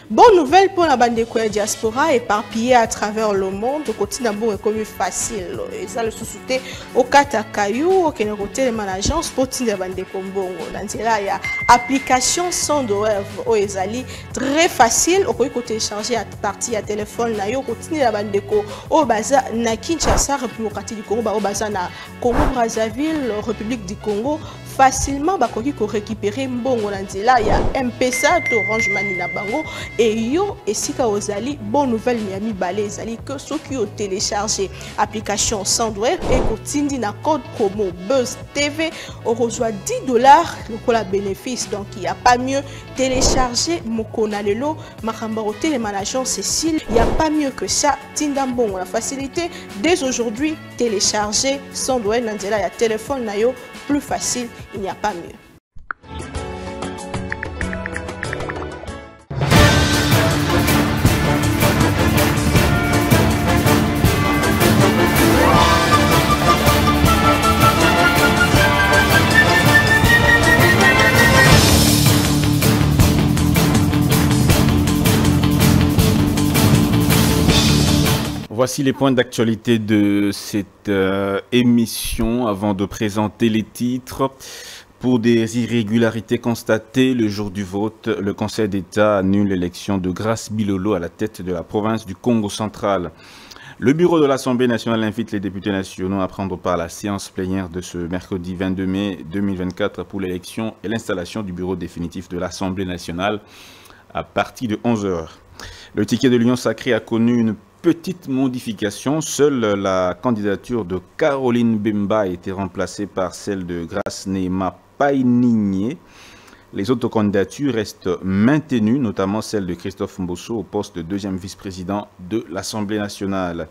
Bonne nouvelle pour la bande de diaspora éparpillée à travers le monde. Au quotidien, bon, est comme facile. Et ça, le sous-souté au Katakayou, au Kénéroté, les agence pour la bande de Kombongo. Dans là, il y a application sans douleur au Ezali. Très facile. Au côté télécharger à partir à téléphone, là, au quotidien, la bande de Ko, au Baza, na Kinshasa, République du Congo, au Baza, na Congo-Brazzaville, République du Congo. Facilement bakoki ko récupérer mbongo na nzela ya M-Pesa to Orange Money na bango et yo esika ozali bonne nouvelle miami balé ezali que ceux qui ont téléchargé application Sandware et kotindi na code promo Buzz TV on reçoit $10 le la bénéfice donc il y a pas mieux télécharger mokona lelo makamba au télémanagement Cécile il y a pas mieux que ça tinda mbongo la facilité dès aujourd'hui télécharger Sandware na nzela ya téléphone na yo plus facile, il n'y a pas mieux. Voici les points d'actualité de cette émission. Avant de présenter les titres, pour des irrégularités constatées le jour du vote, le Conseil d'État annule l'élection de Grace Bilolo à la tête de la province du Congo central. Le bureau de l'Assemblée nationale invite les députés nationaux à prendre part à la séance plénière de ce mercredi 22 mai 2024 pour l'élection et l'installation du bureau définitif de l'Assemblée nationale à partir de 11 h. Le ticket de l'Union sacrée a connu une petite modification. Seule la candidature de Caroline Bemba a été remplacée par celle de Grace Neema Painigné. Les autres candidatures restent maintenues, notamment celle de Christophe Mbosso au poste de deuxième vice-président de l'Assemblée nationale.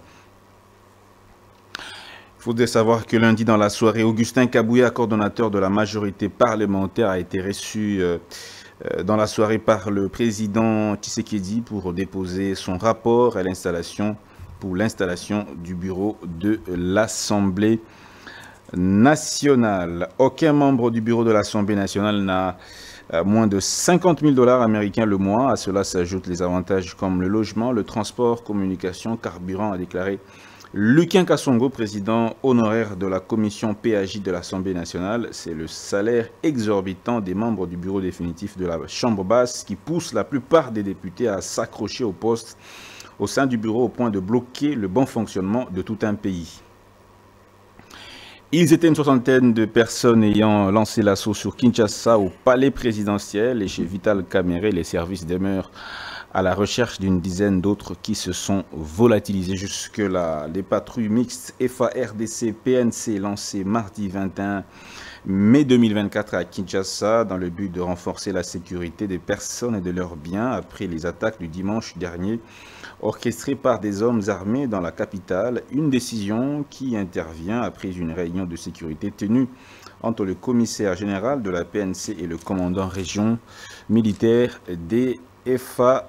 Il faudrait savoir que lundi dans la soirée, Augustin Kabouya, coordonnateur de la majorité parlementaire, a été reçu dans la soirée par le président Tshisekedi pour déposer son rapport à l'installation du bureau de l'Assemblée nationale. Aucun membre du bureau de l'Assemblée nationale n'a moins de $50 000 américains le mois. À cela s'ajoutent les avantages comme le logement, le transport, communication, carburant, a déclaré Lucien Kassongo, président honoraire de la commission PAJ de l'Assemblée nationale. C'est le salaire exorbitant des membres du bureau définitif de la Chambre basse qui pousse la plupart des députés à s'accrocher au poste au sein du bureau au point de bloquer le bon fonctionnement de tout un pays. Ils étaient une soixantaine de personnes ayant lancé l'assaut sur Kinshasa au palais présidentiel et chez Vital Kamerhe, les services demeurent à la recherche d'une dizaine d'autres qui se sont volatilisés jusque-là. Les patrouilles mixtes FARDC-PNC lancées mardi 21 mai 2024 à Kinshasa dans le but de renforcer la sécurité des personnes et de leurs biens après les attaques du dimanche dernier orchestrées par des hommes armés dans la capitale. Une décision qui intervient après une réunion de sécurité tenue entre le commissaire général de la PNC et le commandant région militaire des FARDC.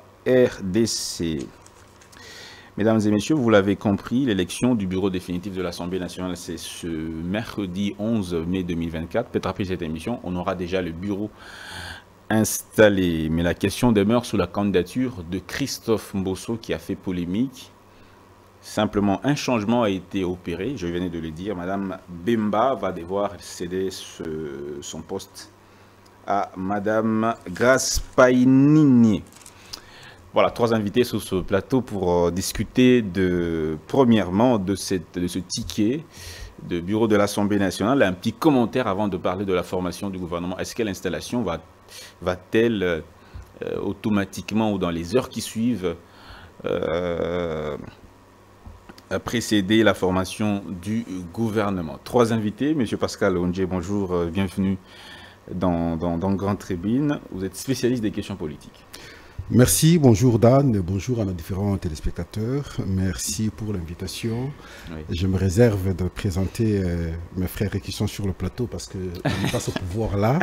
Mesdames et messieurs, vous l'avez compris, l'élection du bureau définitif de l'Assemblée nationale, c'est ce mercredi 11 mai 2024. Peut-être après cette émission, on aura déjà le bureau installé. Mais la question demeure sous la candidature de Christophe Mbosso qui a fait polémique. Simplement, un changement a été opéré, je venais de le dire. Madame Bemba va devoir céder son poste à Madame Grace Painigné. Voilà, trois invités sur ce plateau pour discuter premièrement de ce ticket de bureau de l'Assemblée nationale. Un petit commentaire avant de parler de la formation du gouvernement. Est-ce que l'installation va-t-elle automatiquement ou dans les heures qui suivent précéder la formation du gouvernement? Trois invités. Monsieur Pascal Ondje, bonjour, bienvenue dans Grande Tribune. Vous êtes spécialiste des questions politiques. Merci, bonjour Dan, bonjour à nos différents téléspectateurs. Merci pour l'invitation. Oui. Je me réserve de présenter mes frères qui sont sur le plateau parce que on n'est pas ce pouvoir-là.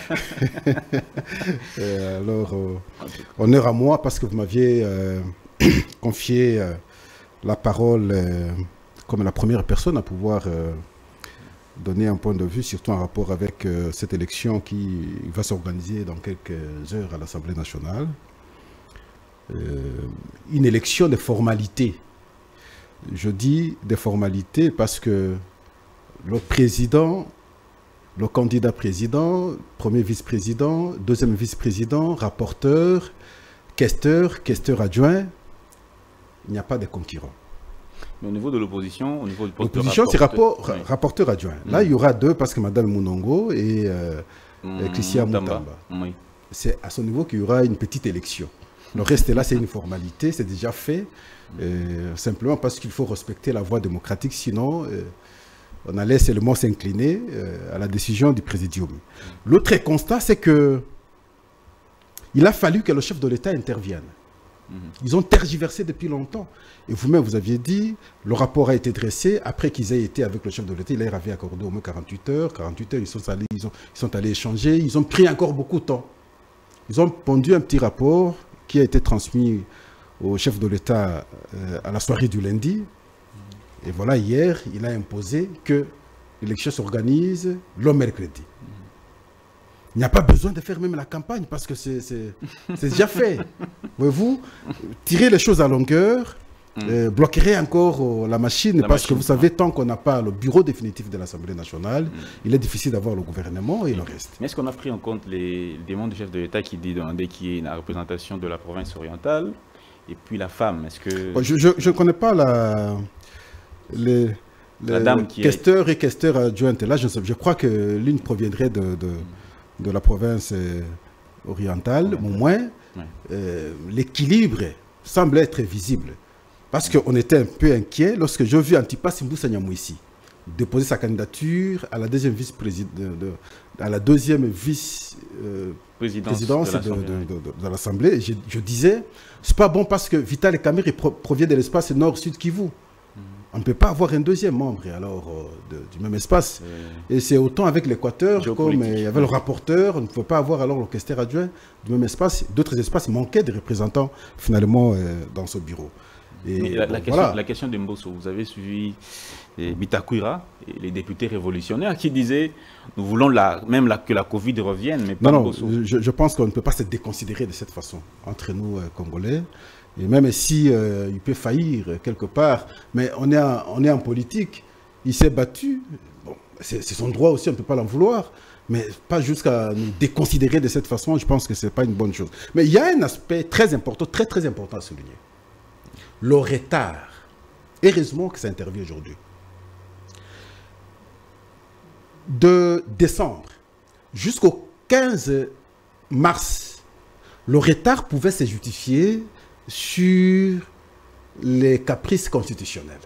Alors, honneur à moi parce que vous m'aviez confié la parole comme la première personne à pouvoir donner un point de vue, surtout en rapport avec cette élection qui va s'organiser dans quelques heures à l'Assemblée nationale. une élection de formalités. Je dis des formalités parce que le président, le candidat président, premier vice-président, deuxième vice-président, rapporteur, questeur adjoint, il n'y a pas de concurrent. Mais au niveau de l'opposition, au niveau du poste de l'opposition, c'est rapporteur, rapporteur adjoint. Là, il y aura deux parce que Mme Mounongo et Christian Moutamba. Oui. C'est à ce niveau qu'il y aura une petite élection. Le reste là, c'est une formalité, c'est déjà fait. Simplement parce qu'il faut respecter la voie démocratique, sinon on allait seulement s'incliner à la décision du présidium. L'autre constat, c'est que il a fallu que le chef de l'État intervienne. Ils ont tergiversé depuis longtemps. Et vous-même, vous aviez dit, le rapport a été dressé après qu'ils aient été avec le chef de l'État. Il leur avait accordé au moins 48 heures. 48 heures, ils sont allés échanger. Ils ont pris encore beaucoup de temps. Ils ont pondu un petit rapport qui a été transmis au chef de l'État à la soirée du lundi. Et voilà, hier, il a imposé que l'élection s'organise le mercredi. Il n'y a pas besoin de faire même la campagne parce que c'est déjà fait. Voyez-vous, tirer les choses à longueur bloquerait encore la machine parce que vous savez, tant qu'on n'a pas le bureau définitif de l'Assemblée nationale, il est difficile d'avoir le gouvernement et le reste. Mais est-ce qu'on a pris en compte les demandes du chef de l'État qui dit demander qu'il y ait une représentation de la province orientale et puis la femme? Est-ce que... Je ne connais pas la dame qui questeur et questeur adjointe. Là, je crois que l'une proviendrait de la province orientale, au moins, l'équilibre semble être visible. Parce qu'on était un peu inquiet lorsque j'ai vu Antipas Mbusa Nyamwisi déposer sa candidature à la deuxième vice-présidence de l'Assemblée. Je disais, c'est pas bon parce que Vital Kamerhe provient de l'espace nord-sud Kivu. On ne peut pas avoir un deuxième membre du même espace. Et c'est autant avec l'Équateur, comme il y avait le rapporteur, on ne pouvait pas avoir alors le questeur adjoint du même espace. D'autres espaces manquaient de représentants finalement dans ce bureau. Et la question de Mbosso, vous avez suivi Bitakwira, les députés révolutionnaires qui disaient nous voulons que la Covid revienne, mais pas Mbosso. Je pense qu'on ne peut pas se déconsidérer de cette façon entre nous Congolais. Et même si il peut faillir quelque part, mais on est en politique, il s'est battu, bon, c'est son droit aussi, on ne peut pas l'en vouloir, mais pas jusqu'à nous déconsidérer de cette façon, je pense que ce n'est pas une bonne chose. Mais il y a un aspect très important, très important à souligner. Le retard. Heureusement que ça intervient aujourd'hui. De décembre jusqu'au 15 mars, le retard pouvait se justifier sur les caprices constitutionnels.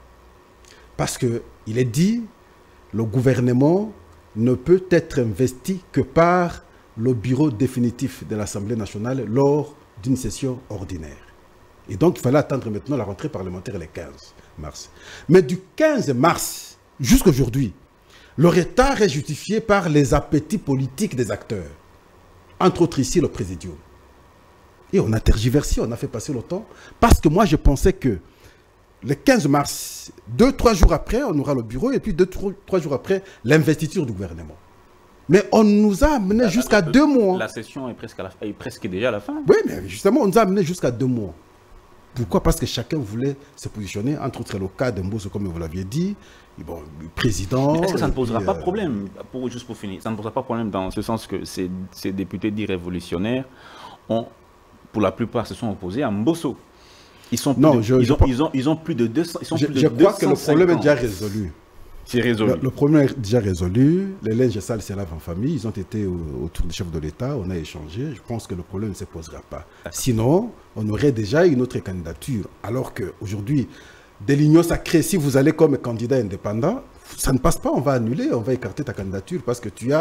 Parce qu'il est dit, le gouvernement ne peut être investi que par le bureau définitif de l'Assemblée nationale lors d'une session ordinaire. Et donc, il fallait attendre maintenant la rentrée parlementaire le 15 mars. Mais du 15 mars jusqu'à aujourd'hui, le retard est justifié par les appétits politiques des acteurs. Entre autres ici, le présidium. Et on a tergiversé, on a fait passer le temps. Parce que moi, je pensais que le 15 mars, 2-3 jours après, on aura le bureau. Et puis 2-3 jours après, l'investiture du gouvernement. Mais on nous a amené jusqu'à 2 mois. La session est presque déjà à la fin. Oui, mais justement, on nous a amené jusqu'à 2 mois. Pourquoi? Parce que chacun voulait se positionner, entre autres le cas de Mbosso, comme vous l'aviez dit, bon, président... Est-ce que ça ne posera pas de problème, juste pour finir, ça ne posera pas de problème dans ce sens que ces députés dits révolutionnaires, pour la plupart, se sont opposés à Mbosso. Ils ont plus de 200... Je crois que le problème est déjà résolu. C'est résolu. Le problème est déjà résolu. Les linges sales se lavent en famille. Ils ont été autour du chef de l'État. On a échangé. Je pense que le problème ne se posera pas. Sinon, on aurait déjà une autre candidature. Alors qu'aujourd'hui, de l'Union sacrée, si vous allez comme candidat indépendant, ça ne passe pas. On va annuler, on va écarter ta candidature parce que tu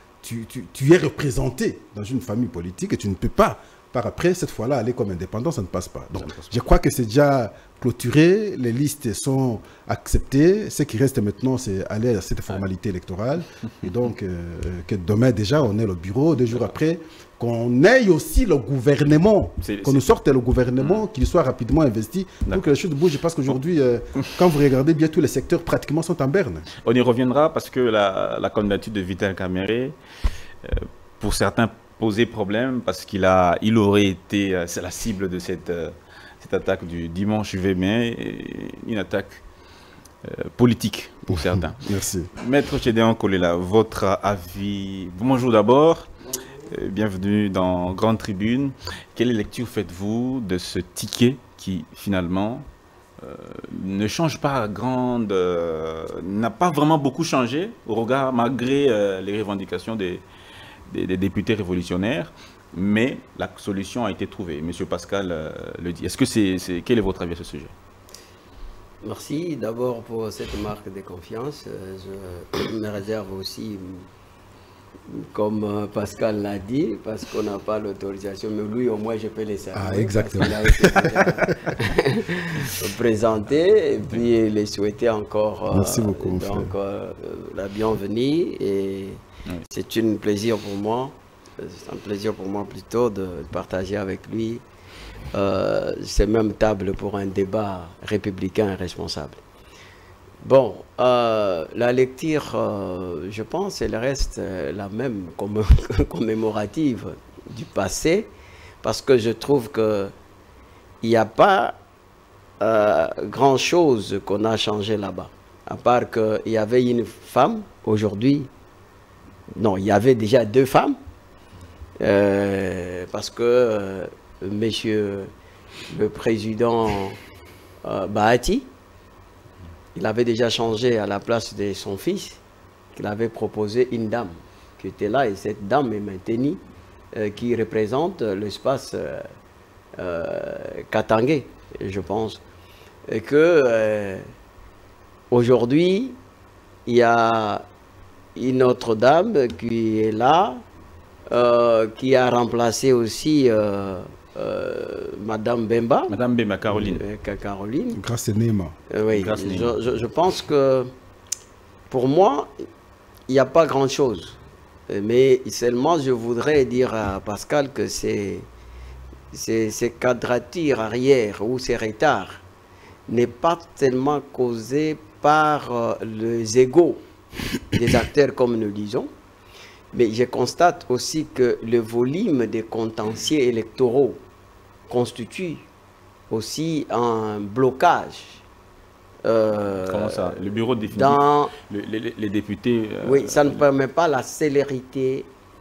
es représenté dans une famille politique et tu ne peux pas, par après, cette fois-là, aller comme indépendant, ça ne passe pas. Donc, je crois que c'est déjà clôturé, les listes sont acceptées. Ce qui reste maintenant, c'est aller à cette formalité électorale. Et donc, que demain déjà, on ait le bureau, 2 jours après, qu'on ait aussi le gouvernement, qu'on nous sorte le gouvernement, qu'il soit rapidement investi, pour que les choses bougent. Parce qu'aujourd'hui, quand vous regardez bien, tous les secteurs pratiquement sont en berne. On y reviendra parce que la candidature de Vital Kamerhe, pour certains posé problème parce il aurait été c'est la cible de cette attaque du dimanche 20 mai, une attaque politique pour certains. Merci. Maître Gédéon Kolela, votre avis. Bonjour d'abord, bienvenue dans Grande Tribune. Quelle lecture faites-vous de ce ticket qui finalement ne change pas n'a pas vraiment beaucoup changé au regard, malgré les revendications des députés révolutionnaires, mais la solution a été trouvée. Monsieur Pascal le dit. Quel est votre avis à ce sujet? Merci d'abord pour cette marque de confiance. Je me réserve aussi, comme Pascal l'a dit, parce qu'on n'a pas l'autorisation, mais lui au moins je peux les saluer. Ah, exactement. Il a été présenté et puis les souhaiter encore merci beaucoup, la bienvenue. Et oui. c'est un plaisir pour moi. C'est un plaisir pour moi plutôt de partager avec lui c'est même table pour un débat républicain et responsable. Bon, la lecture, je pense, elle reste la même commémorative du passé, parce que je trouve qu'il n'y a pas grand-chose qu'on a changé là-bas, à part qu'il y avait une femme aujourd'hui. Non, il y avait déjà 2 femmes, parce que monsieur le président Bahati, il avait déjà changé à la place de son fils, qu'il avait proposé une dame qui était là, et cette dame est maintenue, qui représente l'espace Katangé, je pense. Et que aujourd'hui, il y a une autre dame qui est là, qui a remplacé aussi Madame Bemba. Madame Bemba, Caroline. Caroline. Grâce à Néma. Oui, je pense que pour moi, il n'y a pas grand-chose. Mais seulement, je voudrais dire à Pascal que ces quadratures arrière ou ces retards n'est pas tellement causé par les égos des acteurs, comme nous disons. Mais je constate aussi que le volume des contentieux électoraux constitue aussi un blocage. Comment ça? Le bureau définit les députés. Oui, ça ne permet pas la célérité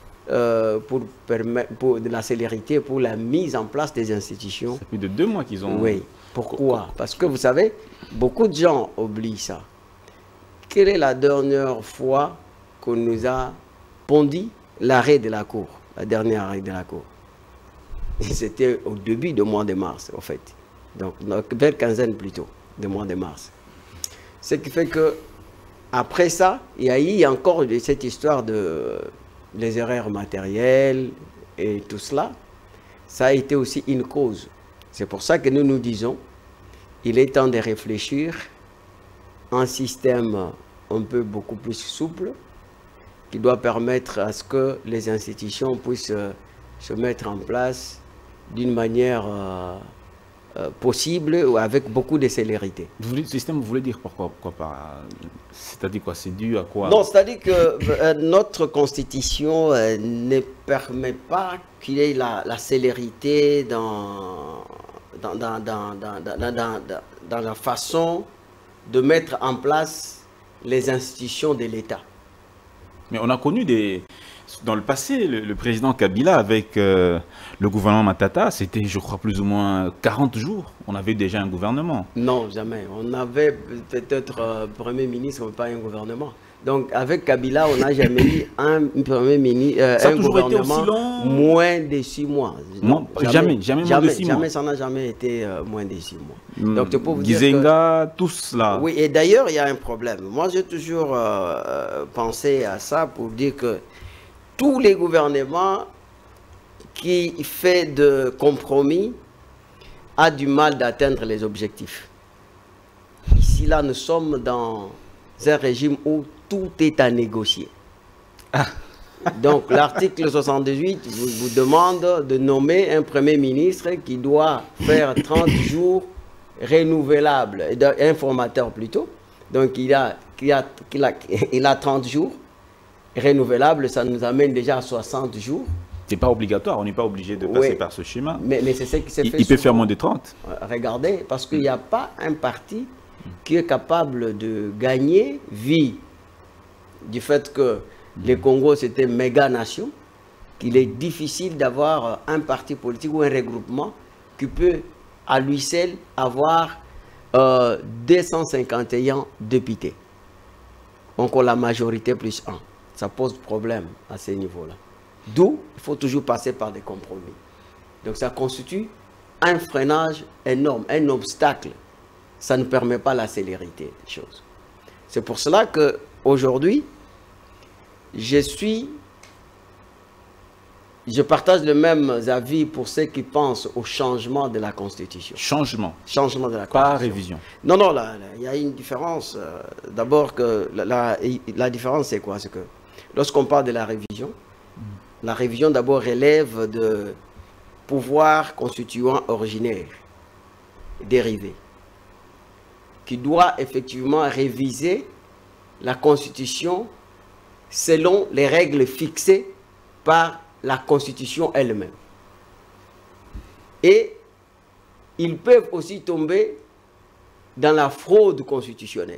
pour la mise en place des institutions. C'est plus de 2 mois qu'ils ont. Oui. Pourquoi? Parce que vous savez, beaucoup de gens oublient ça. Quelle est la dernière fois qu'on nous a pondu l'arrêt de la Cour, la dernière arrêt de la Cour? C'était au début du mois de mars, en fait. Donc, vers quinzaine plutôt, du mois de mars. Ce qui fait que, après ça, il y a eu encore cette histoire de les erreurs matérielles et tout cela. Ça a été aussi une cause. C'est pour ça que nous nous disons, il est temps de réfléchir à un système un peu beaucoup plus souple, qui doit permettre à ce que les institutions puissent se mettre en place d'une manière possible ou avec beaucoup de célérité. Le système, vous voulez dire pourquoi par... C'est-à-dire quoi? C'est dû à quoi? Non, c'est-à-dire que notre constitution ne permet pas qu'il y ait la célérité dans la façon de mettre en place les institutions de l'État. Mais on a connu dans le passé, le président Kabila avec le gouvernement Matata, c'était, je crois, plus ou moins 40 jours. On avait déjà un gouvernement. Non, jamais. On avait peut-être Premier ministre, mais pas un gouvernement. Donc, avec Kabila, on n'a jamais eu un Premier ministre, un gouvernement moins de 6 mois. Non, jamais moins de 6 mois. Ça n'a jamais été moins de 6 mois. Donc, tu peux vous Gizenga, tout cela. Oui, et d'ailleurs, il y a un problème. Moi, j'ai toujours pensé à ça pour dire que tous les gouvernements qui font de compromis a du mal d'atteindre les objectifs. Ici, là, nous sommes dans un régime où tout est à négocier. Ah. Donc, l'article 78 vous demande de nommer un Premier ministre qui doit faire 30 jours renouvelables, informateur plutôt. Donc, il a 30 jours renouvelables, ça nous amène déjà à 60 jours. C'est pas obligatoire, on n'est pas obligé de passer par ce schéma. Mais c'est ce qui s'est fait. Il peut faire moins de 30. Regardez, parce qu'il n'y a pas un parti qui est capable de gagner vie du fait que les Congo c'était une méga nation, qu'il est difficile d'avoir un parti politique ou un regroupement qui peut à lui seul avoir 251 députés. Donc la majorité plus 1. Ça pose problème à ce niveau-là. D'où il faut toujours passer par des compromis. Donc ça constitue un freinage énorme, un obstacle. Ça ne permet pas la célérité des choses. C'est pour cela qu'aujourd'hui, je partage le même avis pour ceux qui pensent au changement de la Constitution. Changement de la Constitution. Pas révision. Non, non, il y a une différence. D'abord, que la différence, c'est quoi? C'est que lorsqu'on parle de la révision d'abord relève de pouvoir constituant originaire, dérivé, qui doit effectivement réviser la Constitution selon les règles fixées par la Constitution elle-même. Et ils peuvent aussi tomber dans la fraude constitutionnelle.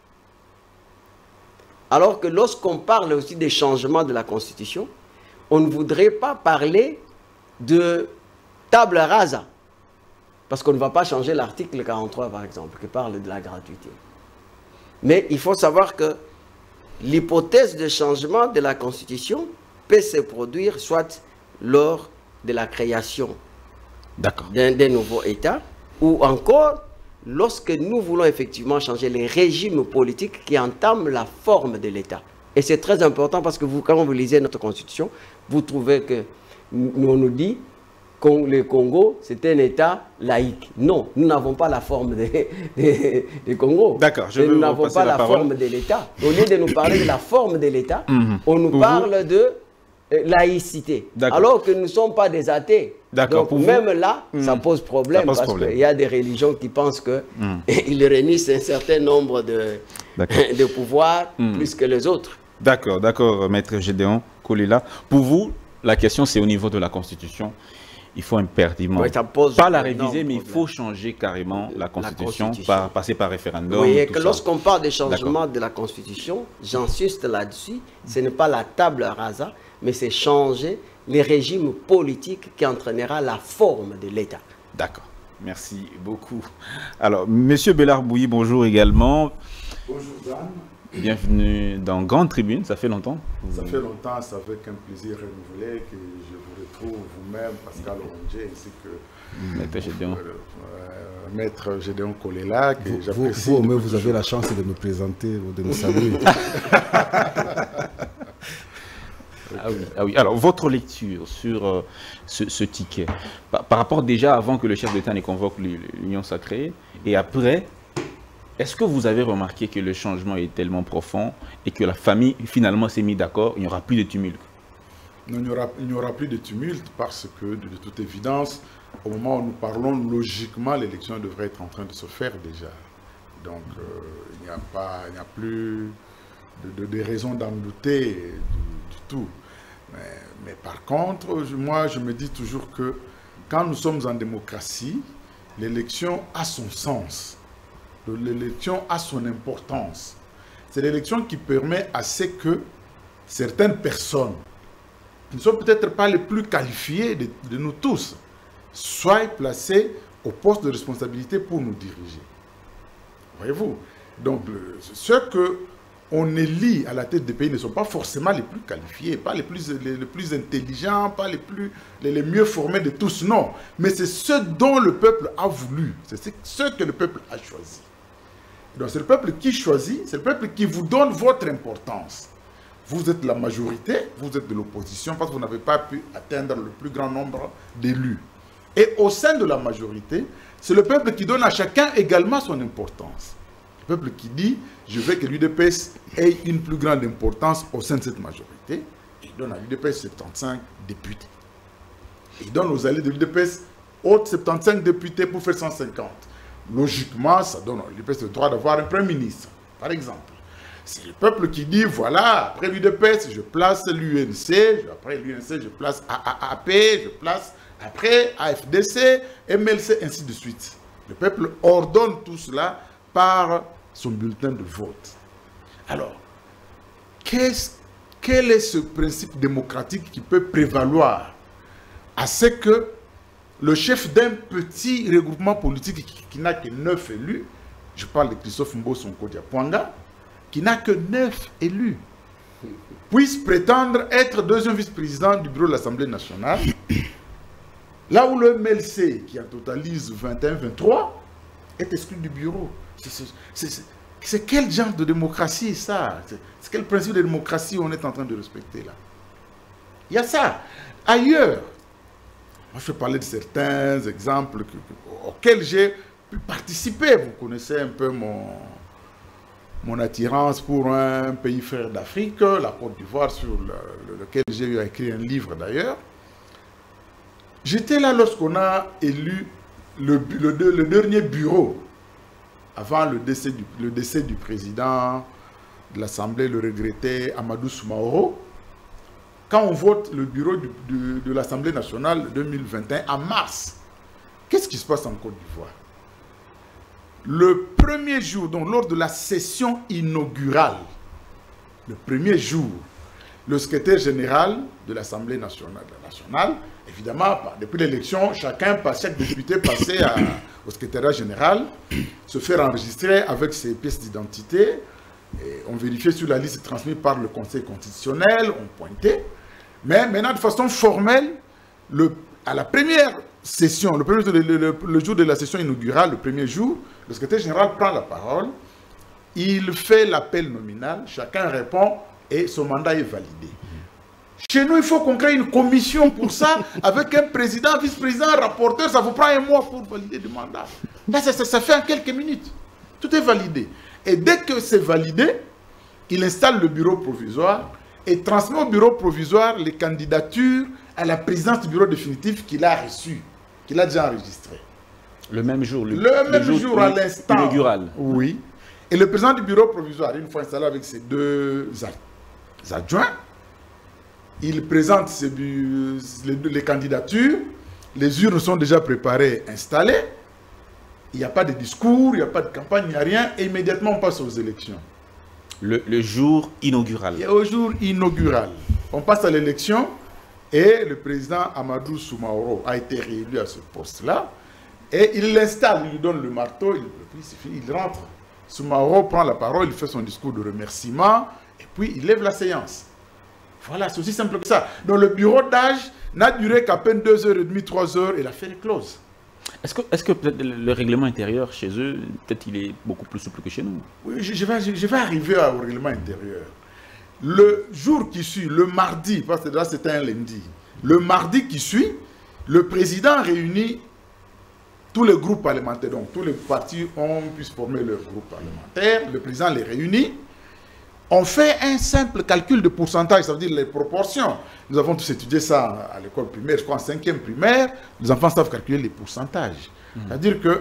Alors que lorsqu'on parle aussi des changements de la Constitution, on ne voudrait pas parler de table rasa. Parce qu'on ne va pas changer l'article 43, par exemple, qui parle de la gratuité. Mais il faut savoir que l'hypothèse de changement de la Constitution peut se produire soit lors de la création d'un nouveau État, ou encore lorsque nous voulons effectivement changer les régimes politiques qui entament la forme de l'État. Et c'est très important parce que quand vous lisez notre Constitution, vous trouvez que on nous dit que le Congo, c'est un État laïque. Non, nous n'avons pas la forme du Congo. D'accord, nous n'avons pas la forme de l'État. Au lieu de nous parler de la forme de l'État, on nous parle de laïcité. Alors que nous ne sommes pas des athées. Donc même là, ça pose problème parce qu'il y a des religions qui pensent qu'ils réunissent un certain nombre de pouvoirs plus que les autres. D'accord, Maître Gédéon Kolela. Pour vous, la question c'est au niveau de la Constitution. Il faut impérativement, pas la réviser, mais il faut changer carrément la Constitution, passer par référendum. Oui, et que lorsqu'on parle des changements de la Constitution, j'insiste là-dessus, ce n'est pas la table rasa, mais c'est changer les régimes politiques qui entraînera la forme de l'État. D'accord, merci beaucoup. Alors, Monsieur Bellard-Bouilly, bonjour également. Bonjour Dan. Bienvenue dans Grande Tribune, ça fait longtemps? Ça fait longtemps, c'est avec un plaisir renouvelé que je vous retrouve vous-même, Pascal Orangé, ainsi que Maître Gédéon Kolela, que j'apprécie. Vous avez la chance de nous présenter ou de nous saluer. Ah oui, alors votre lecture sur ce ticket, par rapport déjà avant que le chef d'État ne convoque l'Union sacrée, et après, est-ce que vous avez remarqué que le changement est tellement profond et que la famille finalement s'est mise d'accord, il n'y aura plus de tumulte? Non, il n'y aura plus de tumulte parce que, de toute évidence, au moment où nous parlons, logiquement, l'élection devrait être en train de se faire déjà. Donc, il n'y a plus de raison d'en douter du tout. Mais par contre, moi, je me dis toujours que quand nous sommes en démocratie, l'élection a son sens. L'élection a son importance. C'est l'élection qui permet à ce que certaines personnes, qui ne sont peut-être pas les plus qualifiées de nous tous, soient placées au poste de responsabilité pour nous diriger. Voyez-vous? Donc, ceux qu'on élit à la tête des pays ne sont pas forcément les plus qualifiés, pas les plus intelligents, pas les mieux formés de tous, non. Mais c'est ceux dont le peuple a voulu, c'est ceux que le peuple a choisi. Donc c'est le peuple qui choisit, c'est le peuple qui vous donne votre importance. Vous êtes la majorité, vous êtes de l'opposition parce que vous n'avez pas pu atteindre le plus grand nombre d'élus. Et au sein de la majorité, c'est le peuple qui donne à chacun également son importance. Le peuple qui dit, je veux que l'UDPS ait une plus grande importance au sein de cette majorité. Il donne à l'UDPS 75 députés. Il donne aux alliés de l'UDPS autres 75 députés pour faire 150. Logiquement, ça donne à l'UDPS le droit d'avoir un premier ministre, par exemple. C'est le peuple qui dit, voilà, après l'UDPS, je place l'UNC, après l'UNC, je place AAP, je place après AFDC, MLC, ainsi de suite. Le peuple ordonne tout cela par son bulletin de vote. Alors, quel est ce principe démocratique qui peut prévaloir à ce que le chef d'un petit regroupement politique qui n'a que 9 élus, je parle de Christophe Mbosonko Diapwanga, qui n'a que 9 élus, puisse prétendre être deuxième vice-président du bureau de l'Assemblée nationale, là où le MLC, qui en totalise 21-23, est exclu du bureau. C'est quel genre de démocratie ça? C'est quel principe de démocratie on est en train de respecter là? Il y a ça. Ailleurs, moi je vais parler de certains exemples auxquels j'ai pu participer. Vous connaissez un peu mon attirance pour un pays frère d'Afrique, la Côte d'Ivoire, sur lequel j'ai eu à écrire un livre d'ailleurs. J'étais là lorsqu'on a élu le dernier bureau avant le décès du président de l'Assemblée, le regretté Amadou Soumaoro. Quand on vote le bureau de l'Assemblée nationale 2021 en mars, qu'est-ce qui se passe en Côte d'Ivoire? Le premier jour, donc lors de la session inaugurale, le premier jour, le secrétaire général de l'Assemblée nationale, évidemment, depuis l'élection, chaque député passait au secrétariat général, se faire enregistrer avec ses pièces d'identité. On vérifiait sur la liste transmise par le Conseil constitutionnel, on pointait. Mais maintenant, de façon formelle, à la première session, le jour de la session inaugurale, le premier jour, le secrétaire général prend la parole, il fait l'appel nominal, chacun répond et son mandat est validé. Chez nous, il faut qu'on crée une commission pour ça, avec un président, vice-président, rapporteur, ça vous prend un mois pour valider le mandat. Là, ça fait en quelques minutes. Tout est validé. Et dès que c'est validé, il installe le bureau provisoire et transmet au bureau provisoire les candidatures à la présidence du bureau définitif qu'il a reçu, qu'il a déjà enregistré. Le même jour. Le même jour à l'instant. Inaugural. Oui. Et le président du bureau provisoire, une fois installé avec ses deux adjoints, il présente les candidatures, les urnes sont déjà préparées, installées, il n'y a pas de discours, il n'y a pas de campagne, il n'y a rien, et immédiatement on passe aux élections. Le jour inaugural. Et au jour inaugural, on passe à l'élection, et le président Amadou Soumaoro a été réélu à ce poste-là, et il l'installe, il lui donne le marteau, il rentre. Soumaoro prend la parole, il fait son discours de remerciement, et puis il lève la séance. Voilà, c'est aussi simple que ça. Donc le bureau d'âge n'a duré qu'à peine 2h30, 3h et l'affaire est close. Est-ce que peut-être le règlement intérieur chez eux, peut-être il est beaucoup plus souple que chez nous? Oui, je vais arriver au règlement intérieur. Le jour qui suit, le mardi, parce que là c'était un lundi, le mardi qui suit, le président réunit tous les groupes parlementaires. Donc tous les partis puissent former leur groupe parlementaire, le président les réunit. On fait un simple calcul de pourcentage, ça veut dire les proportions. Nous avons tous étudié ça à l'école primaire, je crois en 5e primaire, les enfants savent calculer les pourcentages. C'est-à-dire que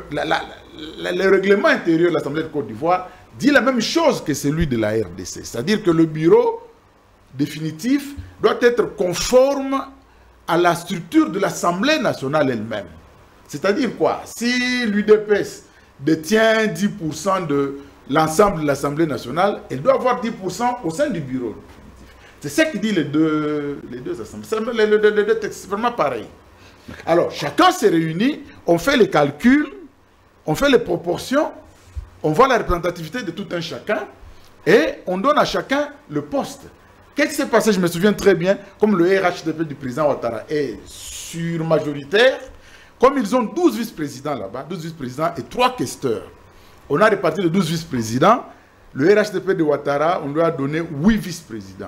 le règlement intérieur de l'Assemblée de Côte d'Ivoire dit la même chose que celui de la RDC. C'est-à-dire que le bureau définitif doit être conforme à la structure de l'Assemblée nationale elle-même. C'est-à-dire quoi? Si l'UDPS détient 10% de l'ensemble de l'Assemblée nationale, elle doit avoir 10% au sein du bureau. C'est ce que dit les deux assemblées. Les deux textes, c'est vraiment pareil. Alors, chacun se réunit, on fait les calculs, on fait les proportions, on voit la représentativité de tout un chacun, et on donne à chacun le poste. Qu'est-ce qui s'est passé? Je me souviens très bien, comme le RHDP du président Ouattara est surmajoritaire, comme ils ont 12 vice-présidents là-bas, 12 vice-présidents et 3 questeurs, on a réparti les 12 vice-présidents. Le RHDP de Ouattara, on lui a donné 8 vice-présidents.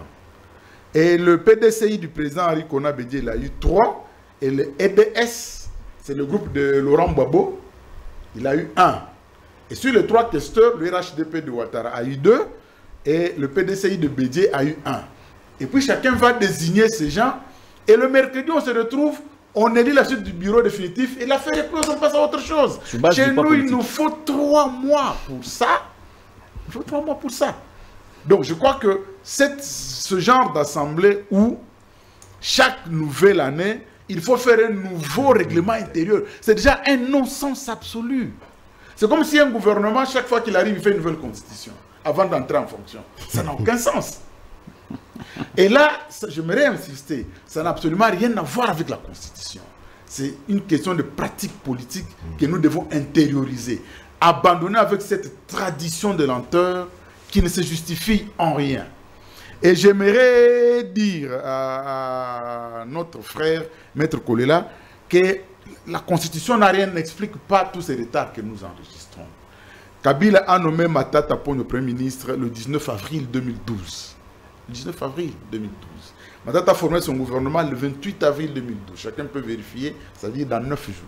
Et le PDCI du président Henri Konan Bédié, il a eu 3. Et le EDS, c'est le groupe de Laurent Gbagbo, il a eu 1. Et sur les 3 questeurs, le RHDP de Ouattara a eu 2. Et le PDCI de Bédié a eu 1. Et puis chacun va désigner ces gens. Et le mercredi, on se retrouve, on élit la suite du bureau définitif et l'affaire est close, on passe à autre chose. Chez nous, il nous faut 3 mois pour ça. Il faut 3 mois pour ça. Donc je crois que ce genre d'assemblée où chaque nouvelle année, il faut faire un nouveau règlement intérieur, c'est déjà un non-sens absolu. C'est comme si un gouvernement, chaque fois qu'il arrive, il fait une nouvelle constitution avant d'entrer en fonction. Ça n'a aucun sens. Et là, j'aimerais insister, ça n'a absolument rien à voir avec la constitution. C'est une question de pratique politique que nous devons intérioriser. Abandonner avec cette tradition de lenteur qui ne se justifie en rien. Et j'aimerais dire à notre frère, Maître Kolela, que la Constitution n'a rien, n'explique pas tous ces retards que nous enregistrons. Kabila a nommé Matata Ponyo Premier ministre le 19 avril 2012. Le 19 avril 2012. Matata a formé son gouvernement le 28 avril 2012. Chacun peut vérifier, c'est-à-dire dans 9 jours.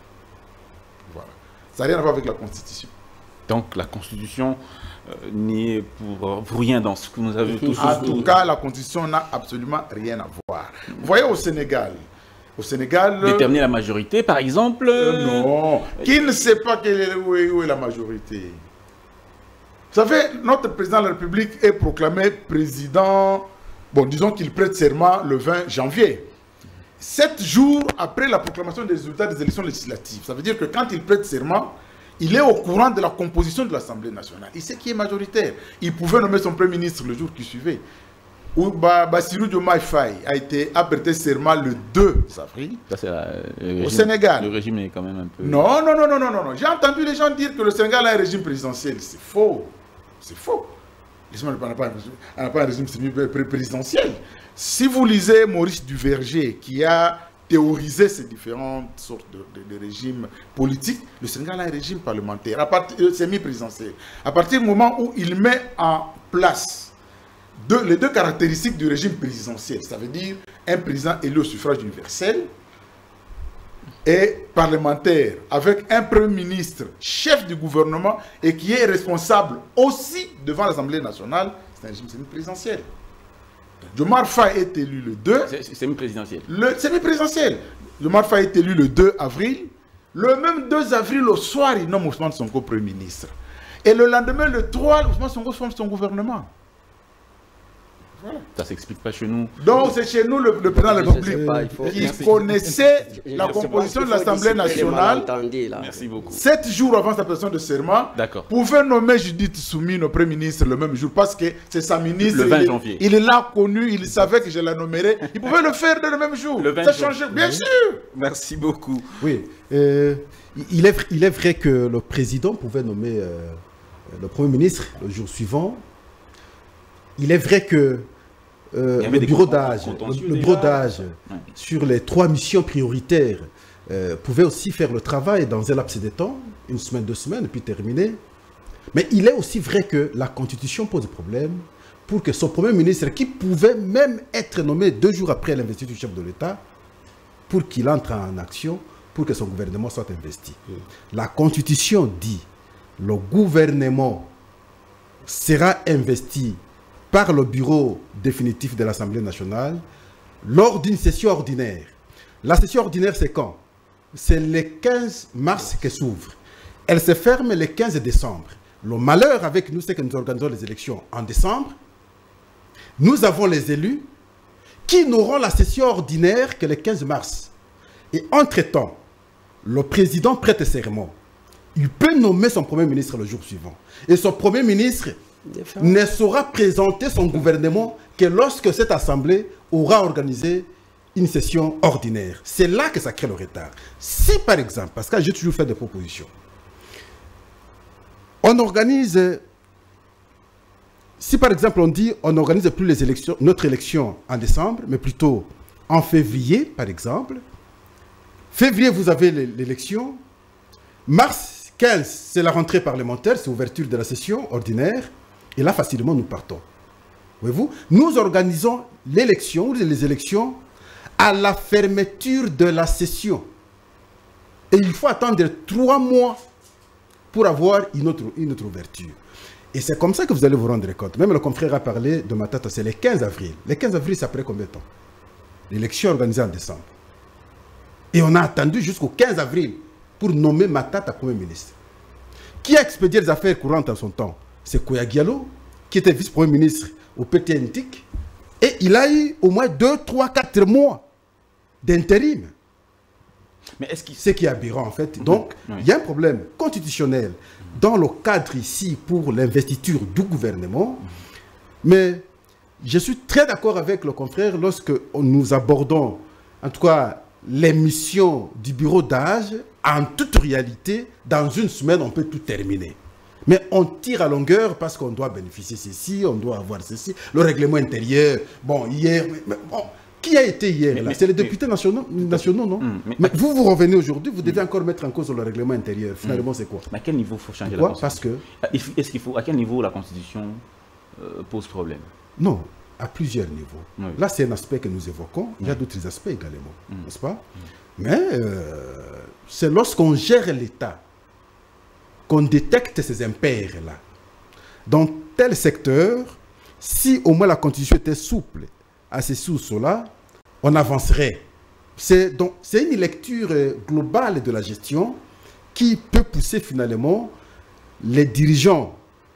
Voilà. Ça n'a rien à voir avec la Constitution. Donc la Constitution n'y est pour rien dans ce que nous avons tous. En tout cas, la Constitution n'a absolument rien à voir. Vous voyez au Sénégal, déterminer la majorité, par exemple. Non. Qui ne sait pas où est la majorité? Vous savez, notre président de la République est proclamé président, bon, disons qu'il prête serment le 20 janvier. 7 jours après la proclamation des résultats des élections législatives. Ça veut dire que quand il prête serment, il est au courant de la composition de l'Assemblée nationale. Il sait qui est majoritaire. Il pouvait nommer son Premier ministre le jour qui suivait. Bassirou Diomaye Faye a prêté serment le 2 avril au Sénégal. Le régime est quand même un peu... Non. J'ai entendu les gens dire que le Sénégal a un régime présidentiel. C'est faux. C'est faux. Le Sénégal n'a pas un régime présidentiel. Si vous lisez Maurice Duverger, qui a théorisé ces différentes sortes de régimes politiques, le Sénégal a un régime parlementaire, semi-présidentiel. À partir du moment où il met en place les deux caractéristiques du régime présidentiel, ça veut dire un président élu au suffrage universel et parlementaire, avec un premier ministre, chef du gouvernement, et qui est responsable aussi devant l'Assemblée nationale, c'est un régime semi-présidentiel. Diomaye Faye est élu le 2. C'est semi-présidentiel. Le semi-présidentiel. Diomaye Faye est élu le 2 avril. Le même 2 avril au soir, il nomme Ousmane Sonko Premier ministre. Et le lendemain, le 3, Ousmane Sonko forme son gouvernement. Voilà. Ça ne s'explique pas chez nous. Donc c'est chez nous le président de la République qui connaissait la composition de l'Assemblée nationale. Merci beaucoup. 7 jours avant sa prestation de serment, pouvait nommer Judith Soumine au Premier ministre le même jour parce que c'est sa ministre. Le 20 janvier. Il l'a connu, il savait que je la nommerai. Il pouvait le faire dès le même jour. Ça changeait, bien sûr. Merci beaucoup. Oui. Il est vrai que le président pouvait nommer le Premier ministre le jour suivant. Il est vrai que le bureau d'âge sur les 3 missions prioritaires pouvait aussi faire le travail dans un laps de temps, 1 semaine, 2 semaines, puis terminer. Mais il est aussi vrai que la Constitution pose problème pour que son Premier ministre, qui pouvait même être nommé 2 jours après l'investiture du chef de l'État, pour qu'il entre en action, pour que son gouvernement soit investi. La Constitution dit que le gouvernement sera investi par le bureau définitif de l'Assemblée nationale lors d'une session ordinaire. La session ordinaire, c'est quand? C'est le 15 mars qu'elle s'ouvre. Elle se ferme le 15 décembre. Le malheur avec nous, c'est que nous organisons les élections en décembre. Nous avons les élus qui n'auront la session ordinaire que le 15 mars. Et entre-temps, le président prête serment. Il peut nommer son Premier ministre le jour suivant. Et son Premier ministre ne saura présenter son gouvernement que lorsque cette assemblée aura organisé une session ordinaire. C'est là que ça crée le retard. Si par exemple, parce que j'ai toujours fait des propositions, on organise, si par exemple on dit on n'organise plus les élections, notre élection en décembre, mais plutôt en février par exemple, février vous avez l'élection, mars 15 c'est la rentrée parlementaire, c'est l'ouverture de la session ordinaire, et là, facilement, nous partons. Voyez-vous, nous organisons l'élection, les élections, à la fermeture de la session. Et il faut attendre 3 mois pour avoir une autre ouverture. Et c'est comme ça que vous allez vous rendre compte. Même le confrère a parlé de Matata, c'est le 15 avril. Le 15 avril, c'est après combien de temps? L'élection organisée en décembre. Et on a attendu jusqu'au 15 avril pour nommer Matata Premier ministre. Qui a expédié les affaires courantes en son temps? C'est Koya Diallo, qui était vice-premier ministre au PTNTIC, et il a eu au moins 2, 3, 4 mois d'intérim. Mais est-ce qu'il... Ce qui est aberrant en fait. Donc, il y a un problème constitutionnel dans le cadre ici pour l'investiture du gouvernement. Mais je suis très d'accord avec le confrère lorsque nous abordons, en tout cas, les missions du bureau d'âge. En toute réalité, dans une semaine, on peut tout terminer. Mais on tire à longueur parce qu'on doit bénéficier de ceci, on doit avoir ceci. Le règlement intérieur, bon, hier... bon, qui a été hier là? C'est les députés nationaux, non? Mais vous revenez aujourd'hui, vous devez encore mettre en cause le règlement intérieur. Finalement, c'est quoi? Mais à quel niveau il faut changer la Constitution? Parce que... Est-ce qu'il faut... À quel niveau la Constitution pose problème? Non, à plusieurs niveaux. Oui. Là, c'est un aspect que nous évoquons. Il y a d'autres aspects également, n'est-ce pas? Mais c'est lorsqu'on gère l'État qu'on détecte ces impairs-là. Dans tel secteur, si au moins la Constitution était souple à ces sources-là, on avancerait. C'est une lecture globale de la gestion qui peut pousser finalement les dirigeants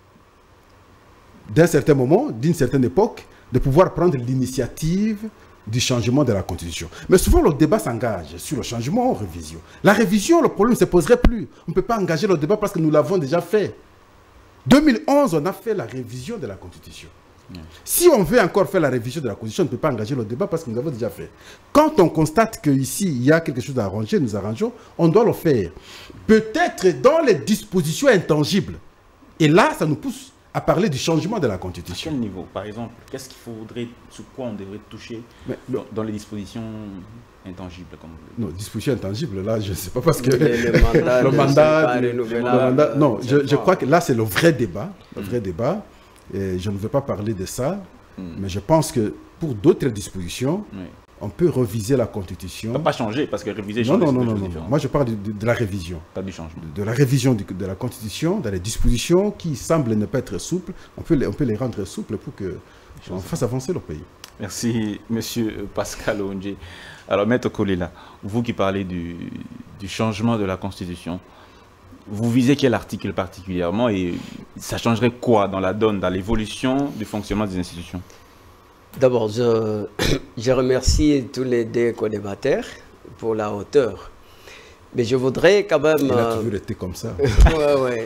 d'un certain moment, d'une certaine époque, de pouvoir prendre l'initiative du changement de la Constitution. Mais souvent, le débat s'engage sur le changement ou révision. La révision, le problème ne se poserait plus. On ne peut pas engager le débat parce que nous l'avons déjà fait. 2011, on a fait la révision de la Constitution. Si on veut encore faire la révision de la Constitution, on ne peut pas engager le débat parce que nous l'avons déjà fait. Quand on constate qu'ici, il y a quelque chose à arranger, nous arrangeons, on doit le faire. Peut-être dans les dispositions intangibles. Et là, ça nous pousse à parler du changement de la Constitution. À quel niveau? Par exemple, qu'est-ce qu'il faudrait, sur quoi on devrait toucher dans les dispositions intangibles comme... Non, dispositions intangibles, là, je ne sais pas parce que... Le mandat... Non, je crois que là, c'est le vrai débat. Le vrai débat. Et je ne veux pas parler de ça, mais je pense que pour d'autres dispositions, on peut reviser la Constitution. Ça ne peut pas changer, parce que réviser... Non. Moi, je parle de la révision. Pas du changement. De la révision de la Constitution, dans les dispositions qui semblent ne pas être souples, on peut les rendre souples pour qu'on fasse avancer le pays. Merci, Monsieur Pascal Ondje. Alors, Maître Kolela, vous qui parlez du changement de la Constitution, vous visez quel article particulièrement et ça changerait quoi dans la donne, dans l'évolution du fonctionnement des institutions? D'abord, je remercie tous les deux co-débatteurs pour la hauteur. Mais je voudrais quand même... Il a toujours été comme ça. ouais.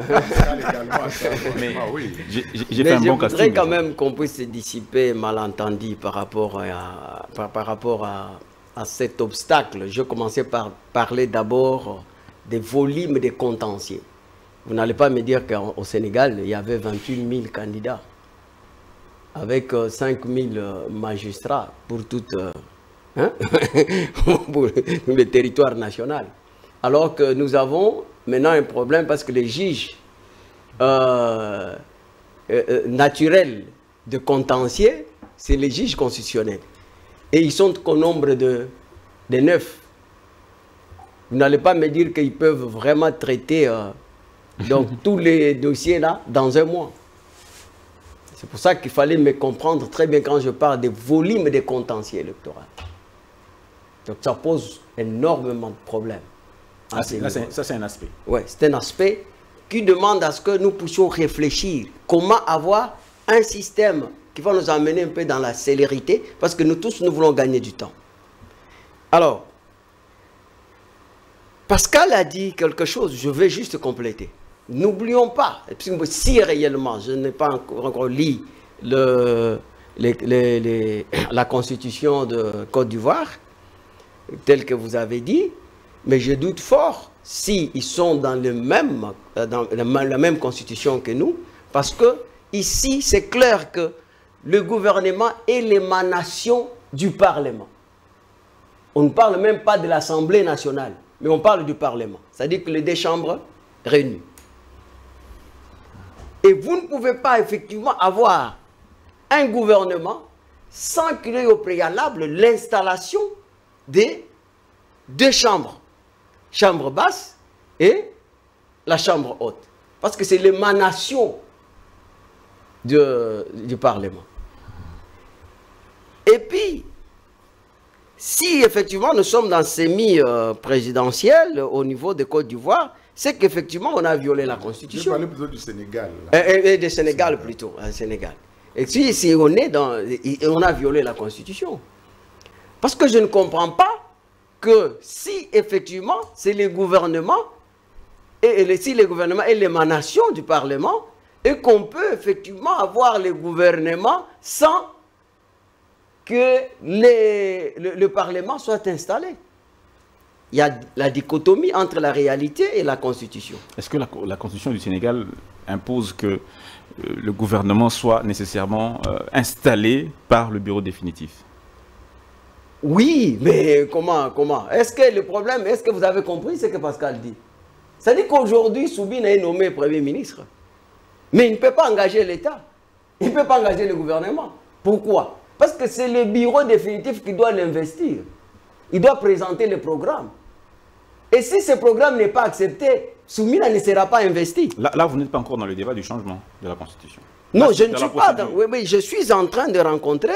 Mais j'ai fait un bon casting. Mais je voudrais quand même qu'on puisse se dissiper malentendu par rapport à cet obstacle. Je commençais par parler d'abord des volumes des contentieux. Vous n'allez pas me dire qu'au Sénégal, il y avait 28 000 candidats, avec 5 000 magistrats pour pour le territoire national. Alors que nous avons maintenant un problème parce que les juges naturels de contentieux, c'est les juges constitutionnels. Et ils sont au nombre de 9. Vous n'allez pas me dire qu'ils peuvent vraiment traiter donc, tous les dossiers là dans un mois. C'est pour ça qu'il fallait me comprendre très bien quand je parle des volumes des contentieux électoraux. Donc ça pose énormément de problèmes. Ça c'est un aspect. Oui, c'est un aspect qui demande à ce que nous puissions réfléchir. Comment avoir un système qui va nous amener un peu dans la célérité, parce que nous tous, nous voulons gagner du temps. Alors, Pascal a dit quelque chose, je vais juste compléter. N'oublions pas, si réellement je n'ai pas encore lu la constitution de Côte d'Ivoire, telle que vous avez dit, mais je doute fort s'ils sont dans la même constitution que nous, parce que ici, c'est clair que le gouvernement est l'émanation du Parlement. On ne parle même pas de l'Assemblée nationale, mais on parle du Parlement. C'est-à-dire que les deux chambres réunies. Et vous ne pouvez pas effectivement avoir un gouvernement sans qu'il y ait au préalable l'installation des deux chambres. Chambre basse et la chambre haute. Parce que c'est l'émanation du Parlement. Et puis, si effectivement nous sommes dans semi-présidentiel au niveau de Côte d'Ivoire, c'est qu'effectivement, on a violé la Je Constitution. parlais plutôt du Sénégal. Là. Et du Sénégal plutôt, Sénégal. Et si on est on a violé la Constitution. Parce que je ne comprends pas que si effectivement c'est les gouvernements, si les gouvernements est l'émanation du Parlement, et qu'on peut effectivement avoir les gouvernements sans que le Parlement soit installé. Il y a la dichotomie entre la réalité et la Constitution. Est-ce que la Constitution du Sénégal impose que le gouvernement soit nécessairement installé par le bureau définitif? Oui, mais comment? Est-ce que le problème, est-ce que vous avez compris ce que Pascal dit? Ça dit qu'aujourd'hui, Soubine est nommé Premier ministre. Mais il ne peut pas engager l'État. Il ne peut pas engager le gouvernement. Pourquoi? Parce que c'est le bureau définitif qui doit l'investir. Il doit présenter le programme. Et si ce programme n'est pas accepté, Soumina ne sera pas investi. Là, vous n'êtes pas encore dans le débat du changement de la Constitution. Non, là, je ne suis pas dans... Oui, je suis en train de rencontrer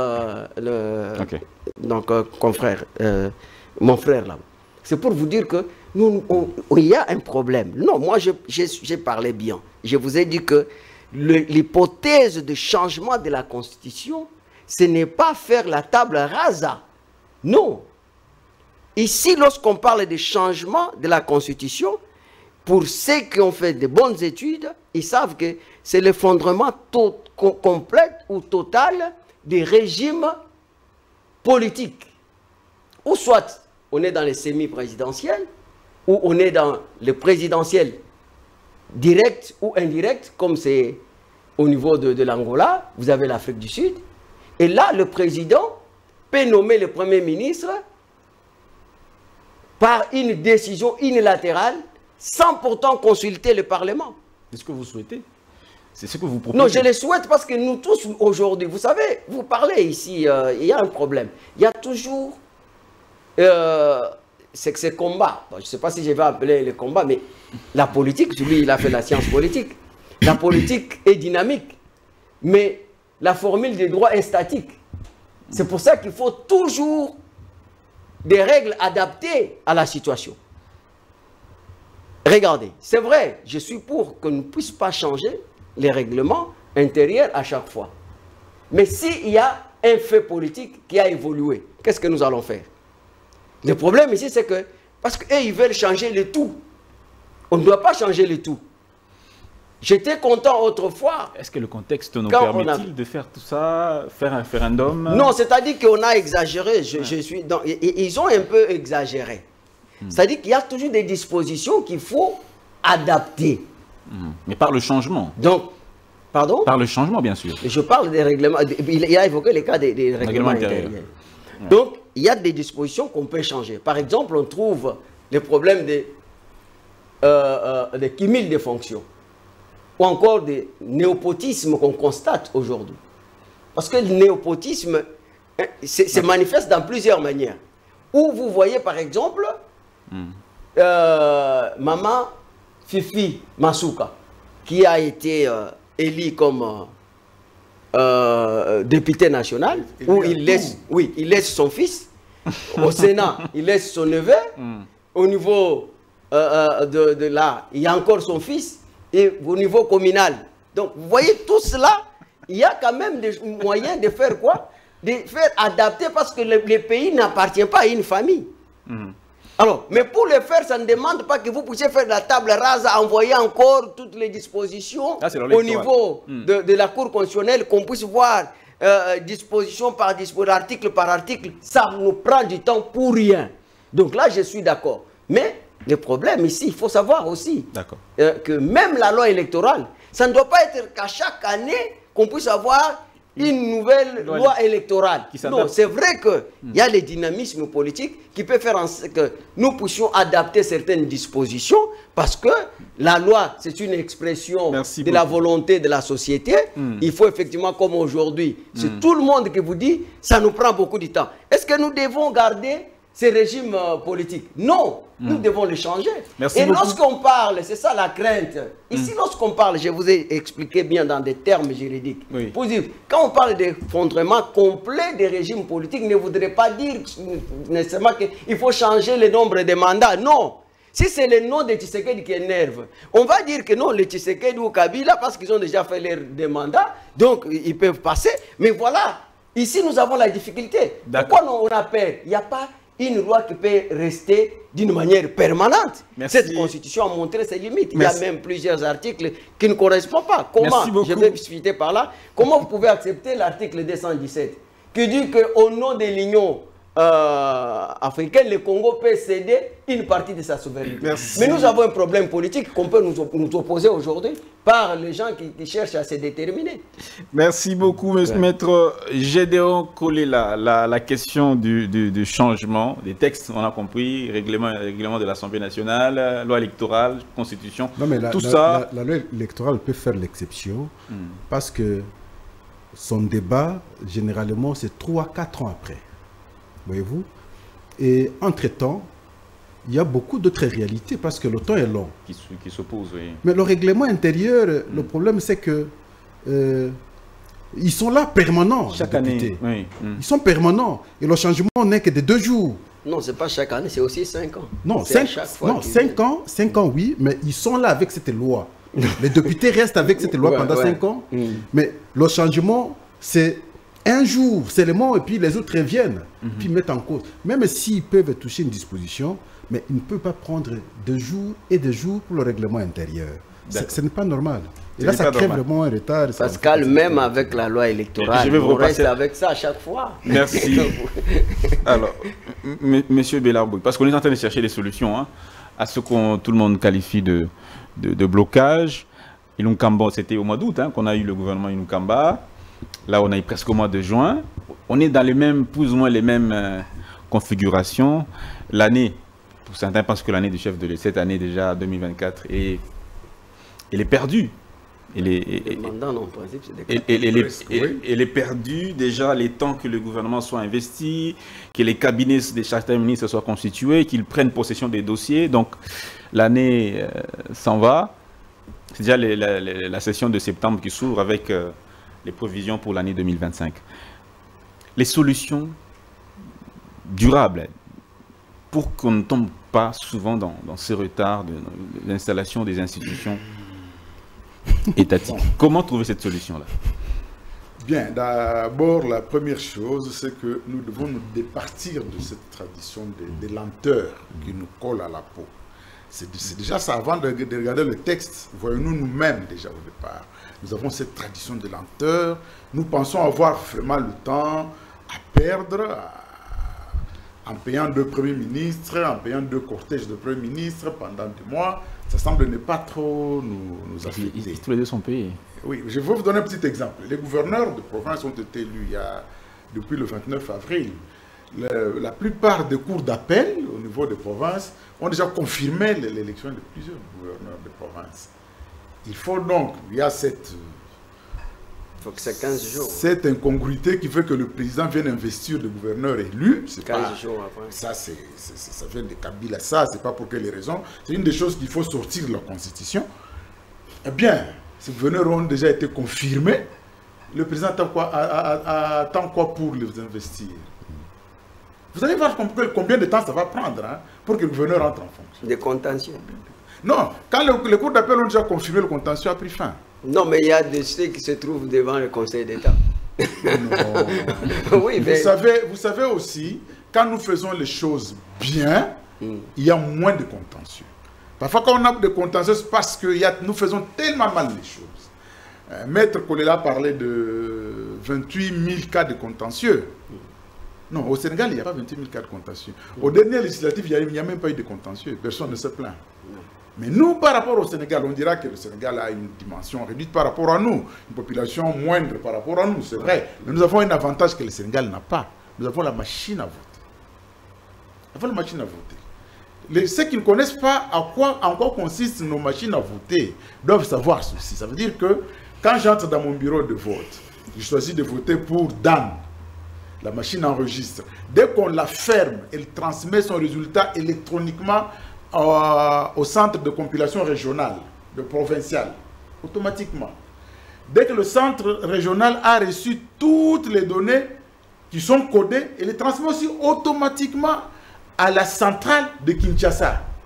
confrère, mon frère là. C'est pour vous dire que il y a un problème. Non, moi, j'ai parlé bien. Je vous ai dit que l'hypothèse de changement de la Constitution, ce n'est pas faire la table rasa. Non. Ici, lorsqu'on parle de changement de la Constitution, pour ceux qui ont fait de bonnes études, ils savent que c'est l'effondrement complet ou total des régimes politiques. Ou soit on est dans les semi-présidentiels, ou on est dans le présidentiel direct ou indirect, comme c'est au niveau de l'Angola, vous avez l'Afrique du Sud. Et là, le président peut nommer le Premier ministre par une décision unilatérale, sans pourtant consulter le Parlement. C'est ce que vous souhaitez? C'est ce que vous proposez? Non, je le souhaite parce que nous tous, aujourd'hui, vous savez, vous parlez ici, il y a un problème. Il y a toujours ces combats. Je ne sais pas si je vais appeler les combats, mais la politique, lui, il a fait la science politique. La politique est dynamique, mais la formule des droits est statique. C'est pour ça qu'il faut toujours des règles adaptées à la situation. Regardez, c'est vrai, je suis pour qu'on ne puisse pas changer les règlements intérieurs à chaque fois. Mais s'il y a un fait politique qui a évolué, qu'est-ce que nous allons faire? Le problème ici, c'est que, parce qu'eux, ils veulent changer le tout. On ne doit pas changer le tout. J'étais content autrefois. Est-ce que le contexte nous permet-il de faire tout ça, faire un référendum? Non, c'est-à-dire qu'on a exagéré. Ils ont un peu exagéré. C'est-à-dire qu'il y a toujours des dispositions qu'il faut adapter. Mais par le changement. Donc, pardon? Par le changement, bien sûr. Je parle des règlements. Il a évoqué les cas des règlements intérieurs. Ouais. Donc, il y a des dispositions qu'on peut changer. Par exemple, on trouve le problème des cumuls de fonctions. Ou encore des népotismes qu'on constate aujourd'hui. Parce que le népotisme se manifeste dans plusieurs manières. Où vous voyez, par exemple, Maman Fifi Masuka, qui a été élu comme député national, où il laisse son fils. Au Sénat, il laisse son neveu. Au niveau de là, il y a encore son fils. Et au niveau communal. Donc, vous voyez tout cela, il y a quand même des moyens de faire quoi? De faire adapter parce que le pays n'appartient pas à une famille. Alors, mais pour le faire, ça ne demande pas que vous puissiez faire la table rase, envoyer encore toutes les dispositions au niveau de la Cour constitutionnelle, qu'on puisse voir disposition par disposition, article par article. Ça nous prend du temps pour rien. Donc là, je suis d'accord. Mais le problème ici, il faut savoir aussi que même la loi électorale, ça ne doit pas être qu'à chaque année qu'on puisse avoir une nouvelle loi électorale. Non, c'est vrai qu'il y a les dynamismes politiques qui peuvent faire en sorte que nous puissions adapter certaines dispositions parce que la loi, c'est une expression de la volonté de la société. Il faut effectivement, comme aujourd'hui, c'est tout le monde qui vous dit, ça nous prend beaucoup de temps. Est-ce que nous devons garder ces régimes politiques? Non, nous devons les changer. Et lorsqu'on parle, c'est ça la crainte. Ici, lorsqu'on parle, je vous ai expliqué bien dans des termes juridiques. Pour dire, quand on parle d'effondrement complet des régimes politiques, ne voudrait pas dire nécessairement qu'il faut changer le nombre de mandats. Non, Si c'est le nom de Tshisekedi qui énerve, on va dire que non, les Tshisekedi ou Kabila, parce qu'ils ont déjà fait leur des mandats, donc ils peuvent passer. Mais voilà, ici nous avons la difficulté. Pourquoi on a peur? Il n'y a pas une loi qui peut rester d'une manière permanente. Merci. Cette constitution a montré ses limites. Merci. Il y a même plusieurs articles qui ne correspondent pas. Comment, je vais citer par là, comment vous pouvez accepter l'article 217 qui dit qu'au nom de l'Union africaine, le Congo peut céder une partie de sa souveraineté. Merci. Mais nous avons un problème politique qu'on peut nous opposer aujourd'hui par les gens qui cherchent à se déterminer. Merci beaucoup, Maître Gédéon Collé. La question du changement des textes, on a compris, règlement de l'Assemblée nationale, loi électorale, constitution, non, mais tout ça. La loi électorale peut faire l'exception parce que son débat, généralement, c'est 3-4 ans après. Voyez-vous? Et entre-temps, il y a beaucoup d'autres réalités parce que le temps est long. Qui s'opposent, oui. Mais le règlement intérieur, le problème c'est que ils sont là permanents. Chaque année. Oui. Ils sont permanents. Et le changement n'est que de 2 jours. Non, c'est pas chaque année, c'est aussi 5 ans. Non, 5 ans, oui, mais ils sont là avec cette loi. Les députés restent avec cette loi pendant 5 ans. Mais le changement, c'est un jour seulement, et puis les autres reviennent, puis mettent en cause. Même s'ils peuvent toucher une disposition, mais ils ne peuvent pas prendre 2 jours et 2 jours pour le règlement intérieur. Ce n'est pas normal. Et là, ça crée vraiment un retard. Pascal, même avec la loi électorale, on reste avec ça à chaque fois. Merci. Alors, Monsieur Bellarbouille, parce qu'on est en train de chercher des solutions à ce que tout le monde qualifie de blocage. Ilunkamba, c'était au mois d'août qu'on a eu le gouvernement Ilunkamba. Là, on est presque au mois de juin. On est dans les mêmes, plus ou moins les mêmes configurations. L'année, pour certains pensent que l'année du chef de l'État, cette année déjà, 2024, elle est perdue. Elle est perdue déjà les temps que le gouvernement soit investi, que les cabinets des certains ministres soient constitués, qu'ils prennent possession des dossiers. Donc, l'année s'en va. C'est déjà la session de septembre qui s'ouvre avec les provisions pour l'année 2025. Les solutions durables pour qu'on ne tombe pas souvent dans ce retard d'installation des institutions étatiques. Comment trouver cette solution-là? Bien, d'abord, la première chose, c'est que nous devons nous départir de cette tradition de lenteur qui nous colle à la peau. C'est déjà ça, avant de regarder le texte, voyons-nous nous-mêmes déjà au départ. Nous avons cette tradition de lenteur. Nous pensons avoir vraiment le temps à perdre en payant 2 premiers ministres, en payant 2 cortèges de premiers ministres pendant 2 mois. Ça semble ne pas trop nous affecter. Tous les 2 sont payés. Oui, je vais vous donner un petit exemple. Les gouverneurs de province ont été élus depuis le 29 avril. La plupart des cours d'appel au niveau des provinces ont déjà confirmé l'élection de plusieurs gouverneurs de province. Il faut donc, il y a cette incongruité qui fait que le président vienne investir le gouverneur élu. 15 jours après. Ça vient de Kabila, ça, c'est pas pour quelles raisons. C'est une des choses qu'il faut sortir de la Constitution. Eh bien, ces gouverneurs ont déjà été confirmés. Le président attend quoi pour les investir? Vous allez voir combien de temps ça va prendre pour que le gouverneur entre en fonction. Des contentieux. Non, quand les cours d'appel ont déjà confirmé, le contentieux a pris fin. Non, mais il y a des dossiers qui se trouvent devant le Conseil d'État. Oui, mais... vous savez aussi, quand nous faisons les choses bien, il y a moins de contentieux. Parfois, quand on a des contentieux, c'est parce que nous faisons tellement mal les choses. Maître Kolela parlait de 28 000 cas de contentieux. Non, au Sénégal, il n'y a pas 28 000 cas de contentieux. Aux dernières législatives, il n'y a même pas eu de contentieux. Personne ne se plaint. Mais nous, par rapport au Sénégal, on dira que le Sénégal a une dimension réduite par rapport à nous. Une population moindre par rapport à nous, c'est vrai. Mais nous avons un avantage que le Sénégal n'a pas. Nous avons la machine à voter. Nous avons la machine à voter. Ceux qui ne connaissent pas en quoi consistent nos machines à voter doivent savoir ceci. Ça veut dire que quand j'entre dans mon bureau de vote, je choisis de voter pour Dan. La machine enregistre. Dès qu'on la ferme, elle transmet son résultat électroniquement au centre de compilation régionale, de provincial, automatiquement. Dès que le centre régional a reçu toutes les données qui sont codées, elle les transmet aussi automatiquement à la centrale de Kinshasa.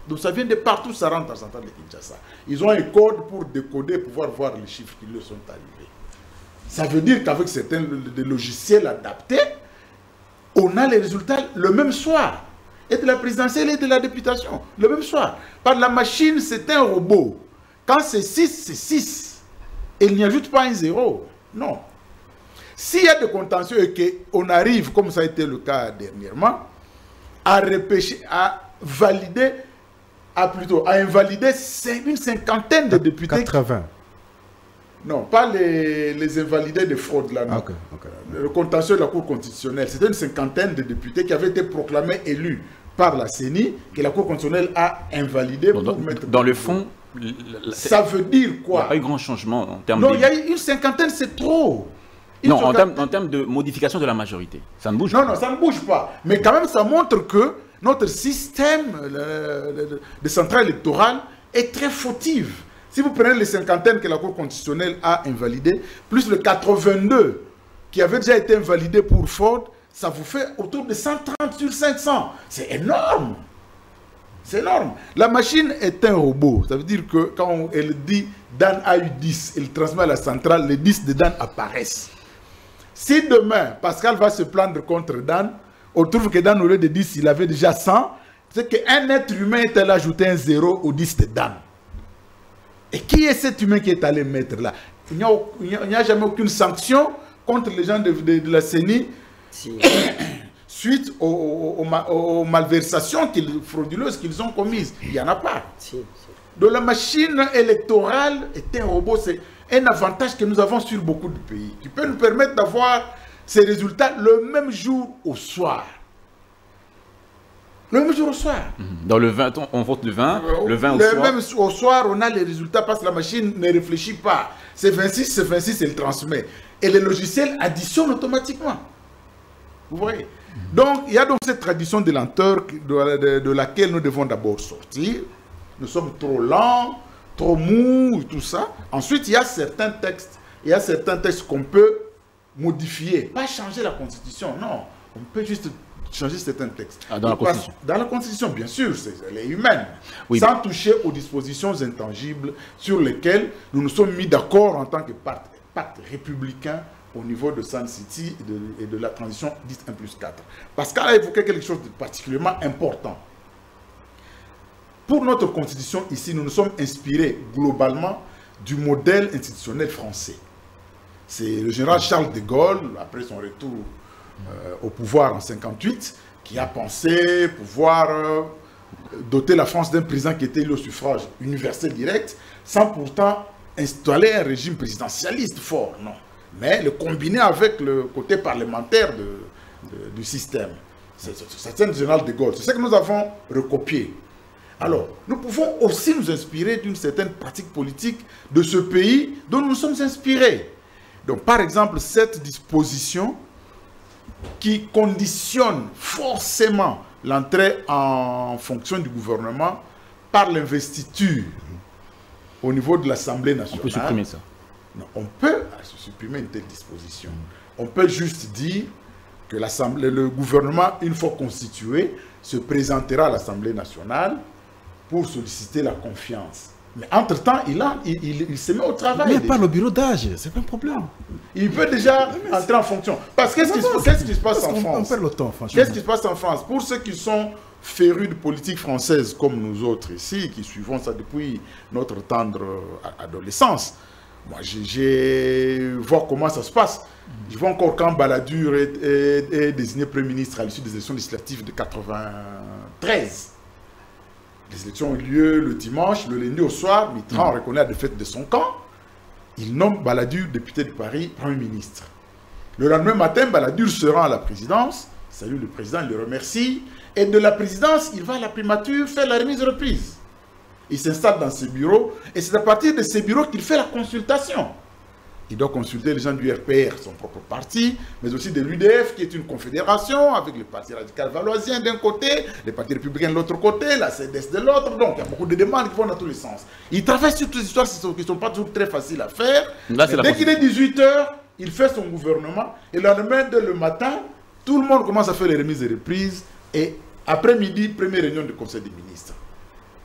Donc ça vient de partout, ça rentre dans la centrale de Kinshasa. Ils ont un code pour décoder, pouvoir voir les chiffres qui leur sont arrivés. Ça veut dire qu'avec certains des logiciels adaptés, on a les résultats le même soir. Et de la présidentielle et de la députation, le même soir. Par la machine, c'est un robot. Quand c'est 6, c'est 6. Et il n'y ajoute pas un 0. Non. S'il y a des contentieux et qu'on arrive, comme ça a été le cas dernièrement, à repêcher, à valider, à invalider une cinquantaine de députés. 80. Non, pas les invalidés de fraude là, non. Okay. Le contentieux de la Cour constitutionnelle, c'était une cinquantaine de députés qui avaient été proclamés élus par la CENI, que la Cour constitutionnelle a invalidé pour mettre... Dans le fond... Ça veut dire quoi? Il n'y a pas eu grand changement en termes de... Non, il y a eu une cinquantaine, c'est trop. Non, en termes de modification de la majorité, ça ne bouge pas. Non, ça ne bouge pas. Mais quand même, ça montre que notre système de centrale électorale est très fautif. Si vous prenez les cinquantaines que la Cour constitutionnelle a invalidées, plus le 82 qui avait déjà été invalidé pour Ford, ça vous fait autour de 130 sur 500. C'est énorme. C'est énorme. La machine est un robot. Ça veut dire que quand elle dit Dan a eu 10, elle transmet à la centrale, les 10 de Dan apparaissent. Si demain, Pascal va se plaindre contre Dan, on trouve que Dan, au lieu de 10, il avait déjà 100, c'est qu'un être humain est allé ajouter un 0 au 10 de Dan. Et qui est cet humain qui est allé mettre là? Il n'y a jamais aucune sanction contre les gens de la CENI suite aux malversations frauduleuses qu'ils ont commises. Il n'y en a pas. Donc la machine électorale est un robot, c'est un avantage que nous avons sur beaucoup de pays, qui peut nous permettre d'avoir ces résultats le même jour au soir. Le même jour au soir. Dans le 20, on vote le 20, le 20 au soir. Le même au soir, on a les résultats parce que la machine ne réfléchit pas. C'est 26, elle transmet. Et les logiciels additionnent automatiquement. Vous voyez? Donc, il y a donc cette tradition de lenteur de laquelle nous devons d'abord sortir. Nous sommes trop lents, trop mous, tout ça. Ensuite, il y a certains textes. Il y a certains textes qu'on peut modifier. Pas changer la Constitution, non. On peut juste changer certains textes. Dans la Constitution. Dans la Constitution, bien sûr, elle est humaine. Oui, sans toucher aux dispositions intangibles sur lesquelles nous nous sommes mis d'accord en tant que pacte républicain au niveau de Sun City et de la transition dite 1+4. Pascal a évoqué quelque chose de particulièrement important. Pour notre constitution ici, nous nous sommes inspirés globalement du modèle institutionnel français. C'est le général Charles de Gaulle, après son retour au pouvoir en 1958, qui a pensé pouvoir doter la France d'un président qui était élu au suffrage universel direct, sans pourtant installer un régime présidentialiste fort, non. Mais le combiner avec le côté parlementaire du système. C'est un général de Gaulle. C'est ce que nous avons recopié. Alors, nous pouvons aussi nous inspirer d'une certaine pratique politique de ce pays dont nous sommes inspirés. Donc, par exemple, cette disposition qui conditionne forcément l'entrée en fonction du gouvernement par l'investiture au niveau de l'Assemblée nationale. On peut supprimer ça. Non, on peut supprimer une telle disposition. On peut juste dire que le gouvernement, une fois constitué, se présentera à l'Assemblée nationale pour solliciter la confiance. Mais entre-temps, il se met au travail. Il n'y a pas le bureau d'âge, c'est pas un problème. Il peut déjà entrer en fonction. Parce que qu'est-ce qui se passe en France? On perd le temps, franchement. Qu'est-ce qui se passe en France? Pour ceux qui sont férus de politique française comme nous autres ici, qui suivons ça depuis notre tendre adolescence, moi, je vois comment ça se passe. Je vois encore quand Balladur est désigné Premier ministre à l'issue des élections législatives de 1993. Les élections ont eu lieu le dimanche, le lundi au soir, Mitterrand reconnaît la défaite de son camp. Il nomme Balladur, député de Paris, Premier ministre. Le lendemain matin, Balladur se rend à la présidence, salue le président, il le remercie, et de la présidence, il va à la primature faire la remise de reprise. Il s'installe dans ce bureau, et c'est à partir de ce bureau qu'il fait la consultation. Il doit consulter les gens du RPR, son propre parti, mais aussi de l'UDF, qui est une confédération, avec le parti radical valoisien d'un côté, les partis républicains de l'autre côté, la CDS de l'autre. Donc, il y a beaucoup de demandes qui vont dans tous les sens. Il travaille sur toutes les histoires qui ne sont pas toujours très faciles à faire. Là, dès qu'il est 18 h, il fait son gouvernement, et le lendemain, dès le matin, tout le monde commence à faire les remises et reprises, et après-midi, première réunion du Conseil des ministres.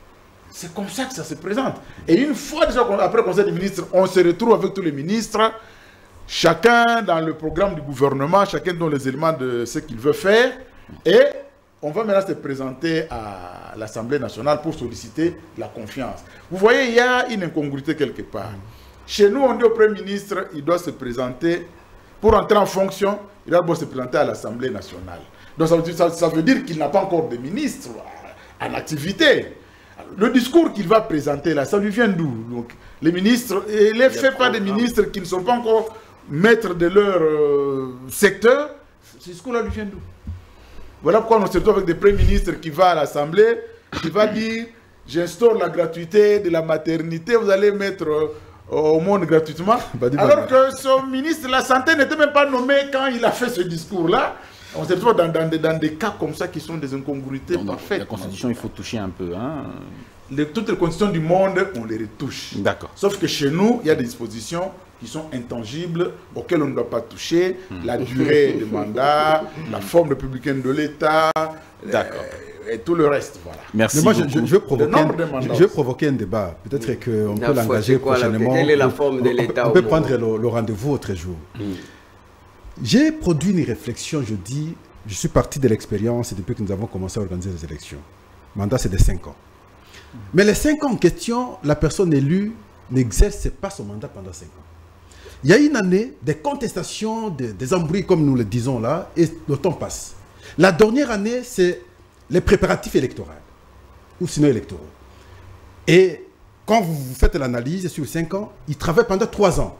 C'est comme ça que ça se présente. Et une fois déjà, après le Conseil des ministres, on se retrouve avec tous les ministres, chacun dans le programme du gouvernement, chacun dans les éléments de ce qu'il veut faire. Et on va maintenant se présenter à l'Assemblée nationale pour solliciter la confiance. Vous voyez, il y a une incongruité quelque part. Chez nous, on dit au Premier ministre, il doit se présenter, pour entrer en fonction, il doit se présenter à l'Assemblée nationale. Donc ça veut dire qu'il n'a pas encore de ministre en activité. Le discours qu'il va présenter là, ça lui vient d'où? Donc, les ministres, il est fait par des ministres qui ne sont pas encore maîtres de leur secteur. Ce discours-là lui vient d'où? Voilà pourquoi on se retrouve avec des premiers ministres qui vont à l'Assemblée, qui va dire j'instaure la gratuité de la maternité, vous allez mettre au monde gratuitement. Alors que son ministre de la Santé n'était même pas nommé quand il a fait ce discours-là. On se retrouve dans des cas comme ça qui sont des incongruités parfaites. La Constitution, il faut toucher un peu. Hein. Toutes les constitutions du monde, on les retouche. D'accord. Sauf que chez nous, il y a des dispositions qui sont intangibles, auxquelles on ne doit pas toucher. La durée des mandats, la forme républicaine de l'État, et tout le reste. Voilà. Merci. Mais moi, beaucoup. je veux provoquer un débat. Peut-être qu'on peut l'engager prochainement. Quelle est la forme de l'État? On peut prendre le rendez-vous autre jour. J'ai produit une réflexion, je dis, je suis parti de l'expérience depuis que nous avons commencé à organiser les élections. Le mandat, c'est de 5 ans. Mais les 5 ans en question, la personne élue n'exerce pas son mandat pendant 5 ans. Il y a une année, des contestations, des embrouilles, comme nous le disons là, et le temps passe. La dernière année, c'est les préparatifs électoraux, ou sinon électoraux. Et quand vous faites l'analyse sur 5 ans, il travaille pendant 3 ans.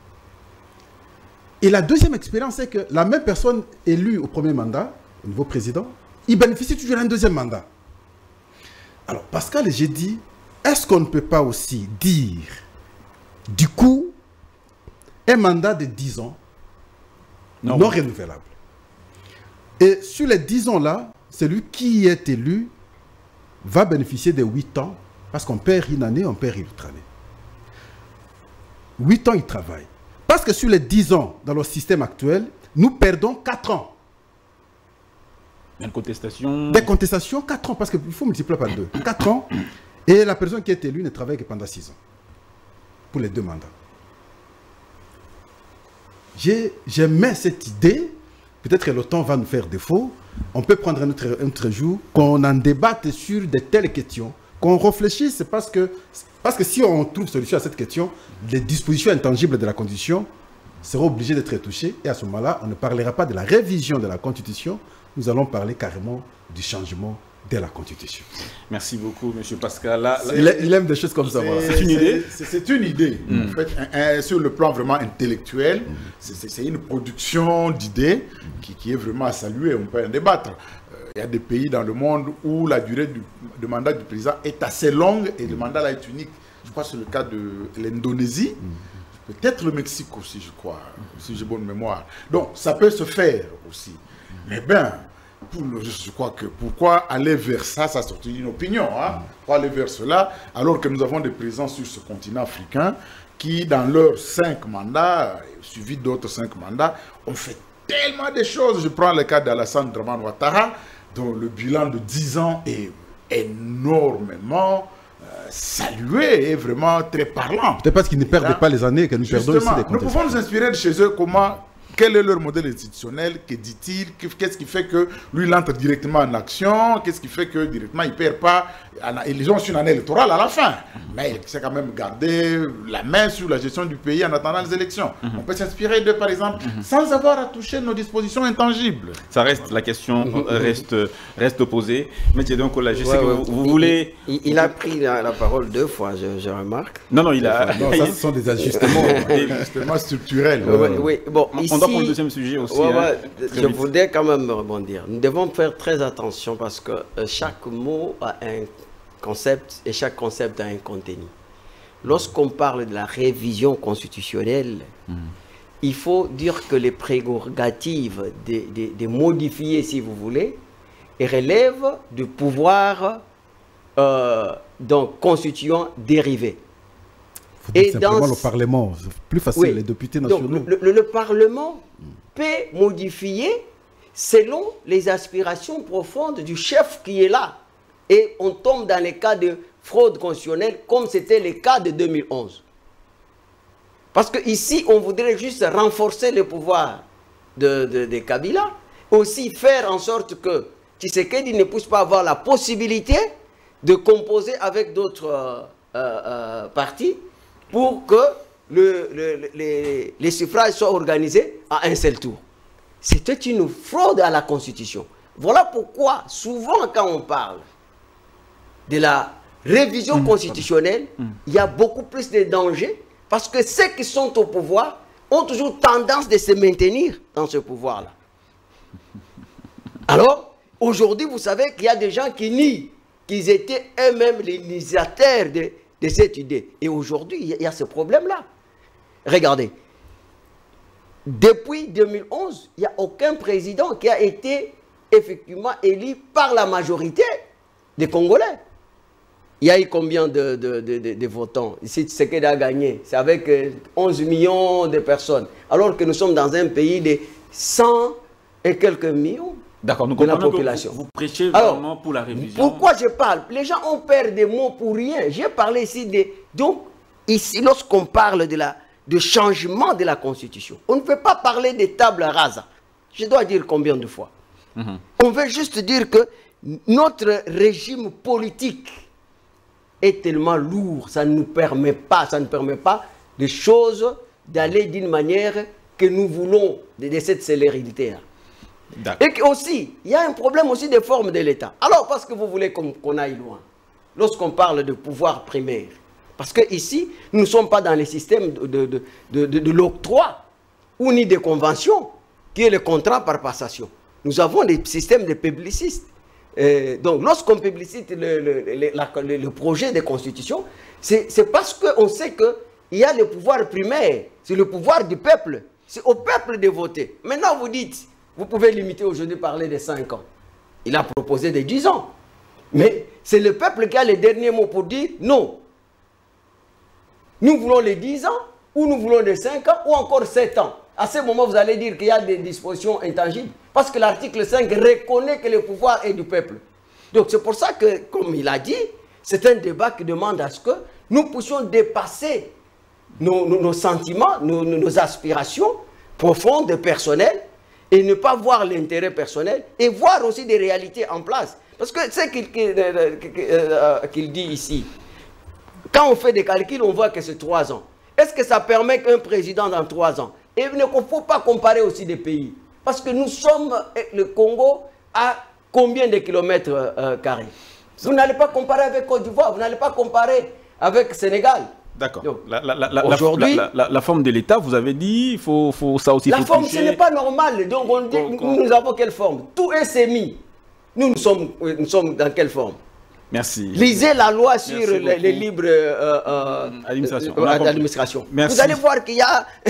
Et la deuxième expérience, c'est que la même personne élue au premier mandat, au niveau président, il bénéficie toujours d'un deuxième mandat. Alors, Pascal, j'ai dit, est-ce qu'on ne peut pas aussi dire, du coup, un mandat de 10 ans, non renouvelable. Et sur les 10 ans-là, celui qui est élu va bénéficier de 8 ans, parce qu'on perd une année, on perd une autre année. 8 ans, il travaille. Parce que sur les 10 ans, dans le système actuel, nous perdons 4 ans. Des contestations. Des contestations, 4 ans, parce qu'il faut multiplier par 2. 4 ans, et la personne qui est élue ne travaille que pendant 6 ans. Pour les 2 mandats. J'aimais cette idée, peut-être que le temps va nous faire défaut, on peut prendre un autre jour, qu'on en débatte sur de telles questions, qu'on réfléchisse, parce que si on trouve solution à cette question, les dispositions intangibles de la Constitution seront obligées d'être touchées, et à ce moment-là, on ne parlera pas de la révision de la Constitution, nous allons parler carrément du changement de la Constitution. Merci beaucoup, M. Pascal. Il aime des choses comme ça. Voilà. C'est une idée. C'est une idée. En fait, sur le plan vraiment intellectuel, c'est une production d'idées qui est vraiment à saluer. On peut en débattre. Il y a des pays dans le monde où la durée du mandat du président est assez longue et le mandat là est unique. Je crois que c'est le cas de l'Indonésie. Peut-être le Mexique aussi, je crois, si j'ai bonne mémoire. Donc, ça peut se faire aussi. Mais bien, je crois que pourquoi aller vers ça, ça sortit une opinion. Hein? Pourquoi aller vers cela, alors que nous avons des présidents sur ce continent africain qui, dans leurs 5 mandats, suivi d'autres 5 mandats, ont fait tellement de choses. Je prends le cas d'Alassane Dramane Ouattara, dont le bilan de 10 ans est énormément salué et vraiment très parlant. Peut-être parce qu'ils ne perdent pas les années que nous perdons ici des nous pouvons nous inspirer de chez eux quel est leur modèle institutionnel, que dit-il, qu'est-ce qui fait que lui il entre directement en action, qu'est-ce qui fait que directement il ne perd pas, ils ont une année électorale à la fin, mais il sait quand même garder la main sur la gestion du pays en attendant les élections. On peut s'inspirer d'eux par exemple, sans avoir à toucher nos dispositions intangibles. Ça reste, la question reste opposée. Mais donc là, je sais que vous voulez... Il a pris la parole 2 fois, je remarque. Non, il a... Non, ça, ce sont des ajustements. Des ajustements structurels. Oui, bon, ici... On doit prendre le deuxième sujet aussi. Je voudrais quand même rebondir. Nous devons faire très attention parce que chaque mot a un concept et chaque concept a un contenu. Lorsqu'on parle de la révision constitutionnelle, il faut dire que les prérogatives de modifier, si vous voulez, relèvent du pouvoir donc constituant dérivé. Et simplement le Parlement, c'est plus facile, les députés nationaux. Donc, le Parlement peut modifier selon les aspirations profondes du chef qui est là. Et on tombe dans les cas de fraude constitutionnelle comme c'était le cas de 2011. Parce qu'ici, on voudrait juste renforcer le pouvoir de Kabila, aussi faire en sorte que Tshisekedi ne puisse pas avoir la possibilité de composer avec d'autres partis pour que les suffrages soient organisés à un seul tour. C'était une fraude à la Constitution. Voilà pourquoi, souvent, quand on parle de la révision constitutionnelle, il y a beaucoup plus de dangers, parce que ceux qui sont au pouvoir ont toujours tendance de se maintenir dans ce pouvoir-là. Alors, aujourd'hui, vous savez qu'il y a des gens qui nient qu'ils étaient eux-mêmes les initiateurs de cette idée. Et aujourd'hui, il y a ce problème-là. Regardez. Depuis 2011, il n'y a aucun président qui a été effectivement élu par la majorité des Congolais. Il y a eu combien de votants? Ici, Tshisekedi a gagné. C'est avec 11 millions de personnes. Alors que nous sommes dans un pays de 100 et quelques millions. D'accord, nous de la comprenons population. que vous prêchez vraiment pour la révision. Pourquoi je parle? Les gens ont peur des mots pour rien. J'ai parlé ici de... Donc, ici, lorsqu'on parle de changement de la Constitution, on ne veut pas parler des tables rases. Je dois dire combien de fois? On veut juste dire que notre régime politique est tellement lourd, ça ne nous permet pas, les choses d'aller d'une manière que nous voulons, de cette célérité-là. Et aussi, il y a un problème aussi des formes de l'État. Alors, parce que vous voulez qu'on aille loin, lorsqu'on parle de pouvoir primaire, parce qu'ici, nous ne sommes pas dans les systèmes de l'octroi, ou ni des conventions, qui est le contrat par passation. Nous avons des systèmes de publicistes. Donc, lorsqu'on publicite le projet de constitution, c'est parce qu'on sait qu'il y a le pouvoir primaire, c'est le pouvoir du peuple, c'est au peuple de voter. Maintenant, vous dites, vous pouvez limiter aujourd'hui parler de 5 ans. Il a proposé de 10 ans. Mais c'est le peuple qui a le dernier mot pour dire non. Nous voulons les 10 ans, ou nous voulons les 5 ans, ou encore 7 ans. À ce moment, vous allez dire qu'il y a des dispositions intangibles. Parce que l'article 5 reconnaît que le pouvoir est du peuple. Donc c'est pour ça que, comme il a dit, c'est un débat qui demande à ce que nous puissions dépasser nos sentiments, nos aspirations profondes, personnelles, et ne pas voir l'intérêt personnel, et voir aussi des réalités en place. Parce que c'est ce qu'il dit ici. Quand on fait des calculs, on voit que c'est 3 ans. Est-ce que ça permet qu'un président dans 3 ans? Et il ne faut pas comparer aussi des pays. Parce que nous sommes, le Congo, à combien de kilomètres carrés? Vous n'allez pas comparer avec Côte d'Ivoire, vous n'allez pas comparer avec Sénégal. D'accord. La forme de l'État, vous avez dit, il faut ça aussi. La forme, ce n'est pas normal. Donc on dit, nous avons quelle forme? Tout est sémi. Nous sommes dans quelle forme? Merci. Lisez la loi sur les libres administration. Vous allez voir qu'il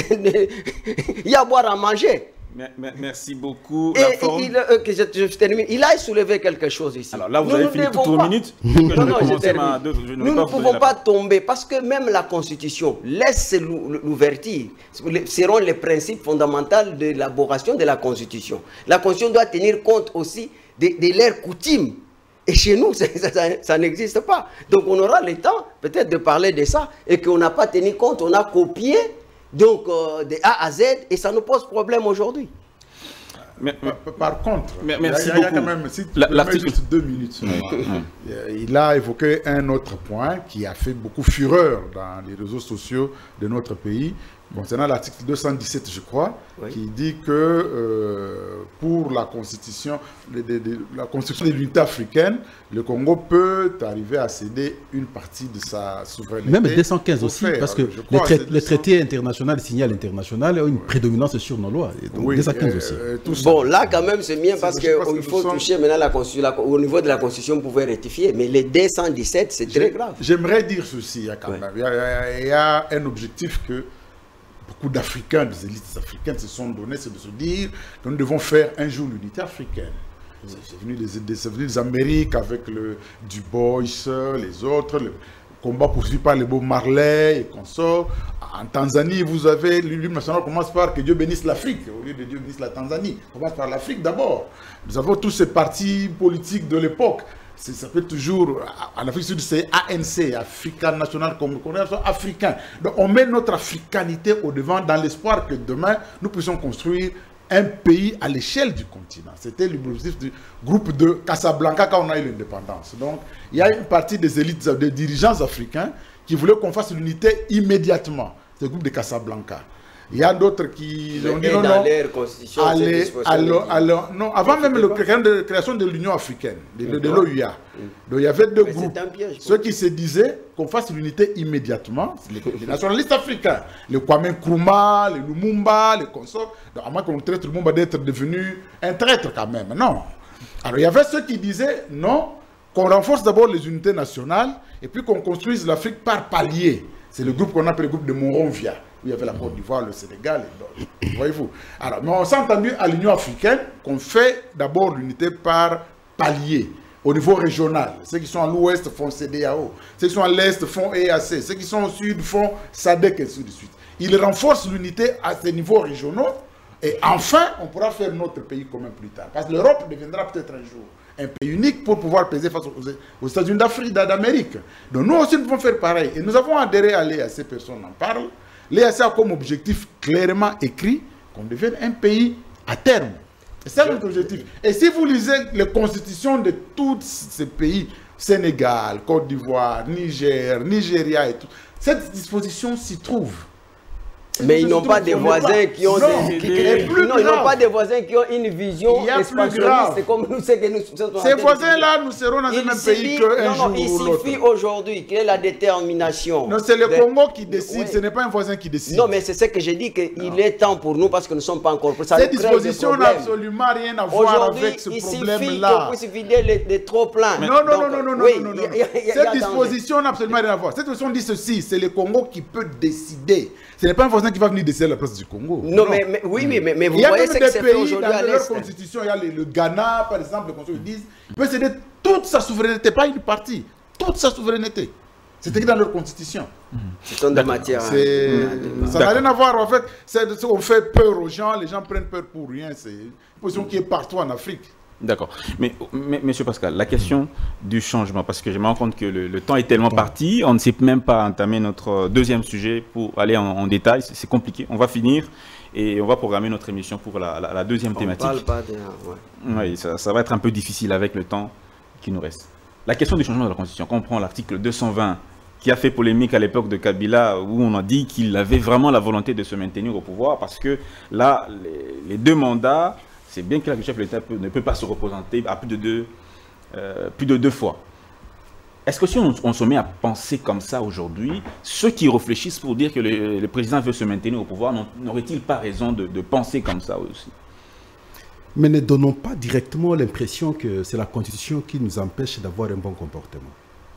y a à boire à manger. Merci beaucoup. Je termine. Il a soulevé quelque chose ici. Alors là, vous avez fini toutes vos minutes. Nous ne pouvons pas tomber parce que même la Constitution laisse l'ouverture. Seront les principes fondamentaux de l'élaboration de la Constitution. La Constitution doit tenir compte aussi de leurs coutumes. Et chez nous, ça n'existe pas. Donc on aura le temps peut-être de parler de ça et qu'on n'a pas tenu compte, on a copié donc de A à Z et ça nous pose problème aujourd'hui. Par contre, merci il y a quand même, si tu permets juste 2 minutes seulement, il a évoqué un autre point qui a fait beaucoup fureur dans les réseaux sociaux de notre pays, concernant l'article 217, je crois, qui dit que pour la constitution de l'unité africaine, le Congo peut arriver à céder une partie de sa souveraineté. Même 215 aussi, parce que le traité international signé à l'international a une prédominance sur nos lois. Et donc 215 aussi. Bon, là quand même c'est bien parce qu'il faut toucher maintenant la constitution, au niveau de la constitution, vous pouvez rectifier, mais les 217, c'est très grave. J'aimerais dire ceci, quand même. Il y a un objectif que beaucoup d'Africains, des élites africaines se sont donnés, c'est de se dire que nous devons faire un jour l'unité africaine. C'est venu des Amériques avec le Du Bois, les autres, le combat poursuivi par les Bob Marley et consorts. En Tanzanie, vous avez l'hymne national commence par que Dieu bénisse l'Afrique, au lieu de Dieu bénisse la Tanzanie. On commence par l'Afrique d'abord. Nous avons tous ces partis politiques de l'époque. ça peut toujours, en Afrique du Sud, c'est ANC, African National Congress africain. Donc on met notre africanité au devant dans l'espoir que demain, nous puissions construire un pays à l'échelle du continent. C'était l'objectif du groupe de Casablanca quand on a eu l'indépendance. Donc, il y a une partie des élites, des dirigeants africains qui voulaient qu'on fasse l'unité immédiatement. C'est le groupe de Casablanca. Il y a d'autres qui ont dit non, non. Non, avant même la création de l'Union africaine, de l'OUA. Donc il y avait deux groupes. Ceux qui se disaient qu'on fasse l'unité immédiatement, les nationalistes africains, les Kwame Nkrumah, les Lumumba, les consorts. Donc à moins qu'on traite Lumumba d'être devenu un traître quand même. Non. Alors il y avait ceux qui disaient non, qu'on renforce d'abord les unités nationales et puis qu'on construise l'Afrique par paliers. C'est le groupe qu'on appelle le groupe de Monrovia. Où il y avait la Côte d'Ivoire, le Sénégal et d'autres. Voyez-vous. Alors, mais on s'est entendu à l'Union africaine qu'on fait d'abord l'unité par palier, au niveau régional. Ceux qui sont à l'ouest font CEDEAO, ceux qui sont à l'est font EAC, ceux qui sont au sud font SADC et ainsi de suite. Ils renforcent l'unité à ces niveaux régionaux et enfin, on pourra faire notre pays commun plus tard. Parce que l'Europe deviendra peut-être un jour un pays unique pour pouvoir peser face aux États-Unis d'Afrique, d'Amérique. Donc nous aussi, nous pouvons faire pareil. Et nous avons adhéré à l'EAC, personne n'en parle. L'EAC a comme objectif clairement écrit qu'on devienne un pays à terme. C'est ça notre objectif. Et si vous lisez les constitutions de tous ces pays, Sénégal, Côte d'Ivoire, Niger, Nigeria et tout, cette disposition s'y trouve. Mais ils n'ont pas des voisins qui ont ils n'ont pas des voisins qui ont une vision expansionniste comme nous, c'est que nous sommes. Ces voisins-là, nous serons dans le même pays qu'un jour il ou l'autre. suffit aujourd'hui qu'il y ait la détermination. Non, c'est le Congo qui décide, ce n'est pas un voisin qui décide. Non, mais c'est ce que j'ai dit, qu'il est temps pour nous parce que nous ne sommes pas encore prêts. Cette disposition n'a absolument rien à voir avec ce problème-là. Il suffit qu'on puisse vider les trop-pleins. Non. Cette disposition n'a absolument rien à voir. Cette disposition dit ceci, c'est le Congo qui peut décider. Ce n'est pas un voisin qui va venir décider à la place du Congo. Non, mais vous voyez ce que c'est fait aujourd'hui à l'Est. Dans leur constitution, il y a le Ghana, par exemple, les constitutions disent qu'il peut céder toute sa souveraineté, pas une partie, toute sa souveraineté. C'est écrit dans leur constitution. Ce sont des matières. Ça n'a rien à voir, en fait. On fait peur aux gens, les gens prennent peur pour rien. C'est une position qui est partout en Afrique. D'accord. Mais Monsieur Pascal, la question du changement, parce que je me rends compte que le temps est tellement parti, on ne sait même pas entamer notre deuxième sujet pour aller en détail, c'est compliqué. On va finir et on va programmer notre émission pour la deuxième thématique. On parle pas de... Oui, ça va être un peu difficile avec le temps qui nous reste. La question du changement de la Constitution, quand on prend l'article 220, qui a fait polémique à l'époque de Kabila, où on a dit qu'il avait vraiment la volonté de se maintenir au pouvoir, parce que là, les deux mandats... C'est bien que le chef de l'État ne peut pas se représenter à plus de deux fois. Est-ce que si on se met à penser comme ça aujourd'hui, ceux qui réfléchissent pour dire que le président veut se maintenir au pouvoir, n'auraient-ils pas raison de penser comme ça aussi? Mais ne donnons pas directement l'impression que c'est la Constitution qui nous empêche d'avoir un bon comportement.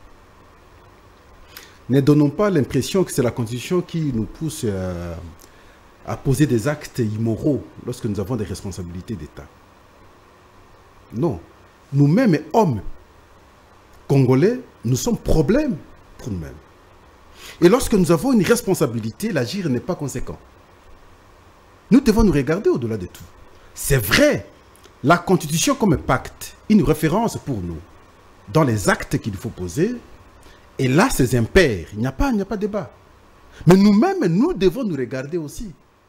Ne donnons pas l'impression que c'est la Constitution qui nous pousse à poser des actes immoraux lorsque nous avons des responsabilités d'État. Non. Nous-mêmes, hommes congolais, nous sommes problème pour nous-mêmes. Et lorsque nous avons une responsabilité, l'agir n'est pas conséquent. Nous devons nous regarder au-delà de tout. C'est vrai, la Constitution comme un pacte, une référence pour nous, dans les actes qu'il faut poser, et là, c'est impair, il n'y a pas de débat. Mais nous-mêmes, nous devons nous regarder aussi.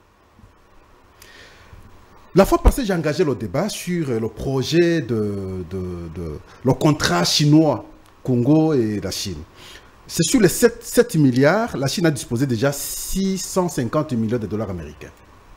La fois passée, j'ai engagé le débat sur le projet le contrat chinois, Congo et la Chine. C'est sur les 7 milliards, la Chine a disposé déjà 650 millions de dollars américains.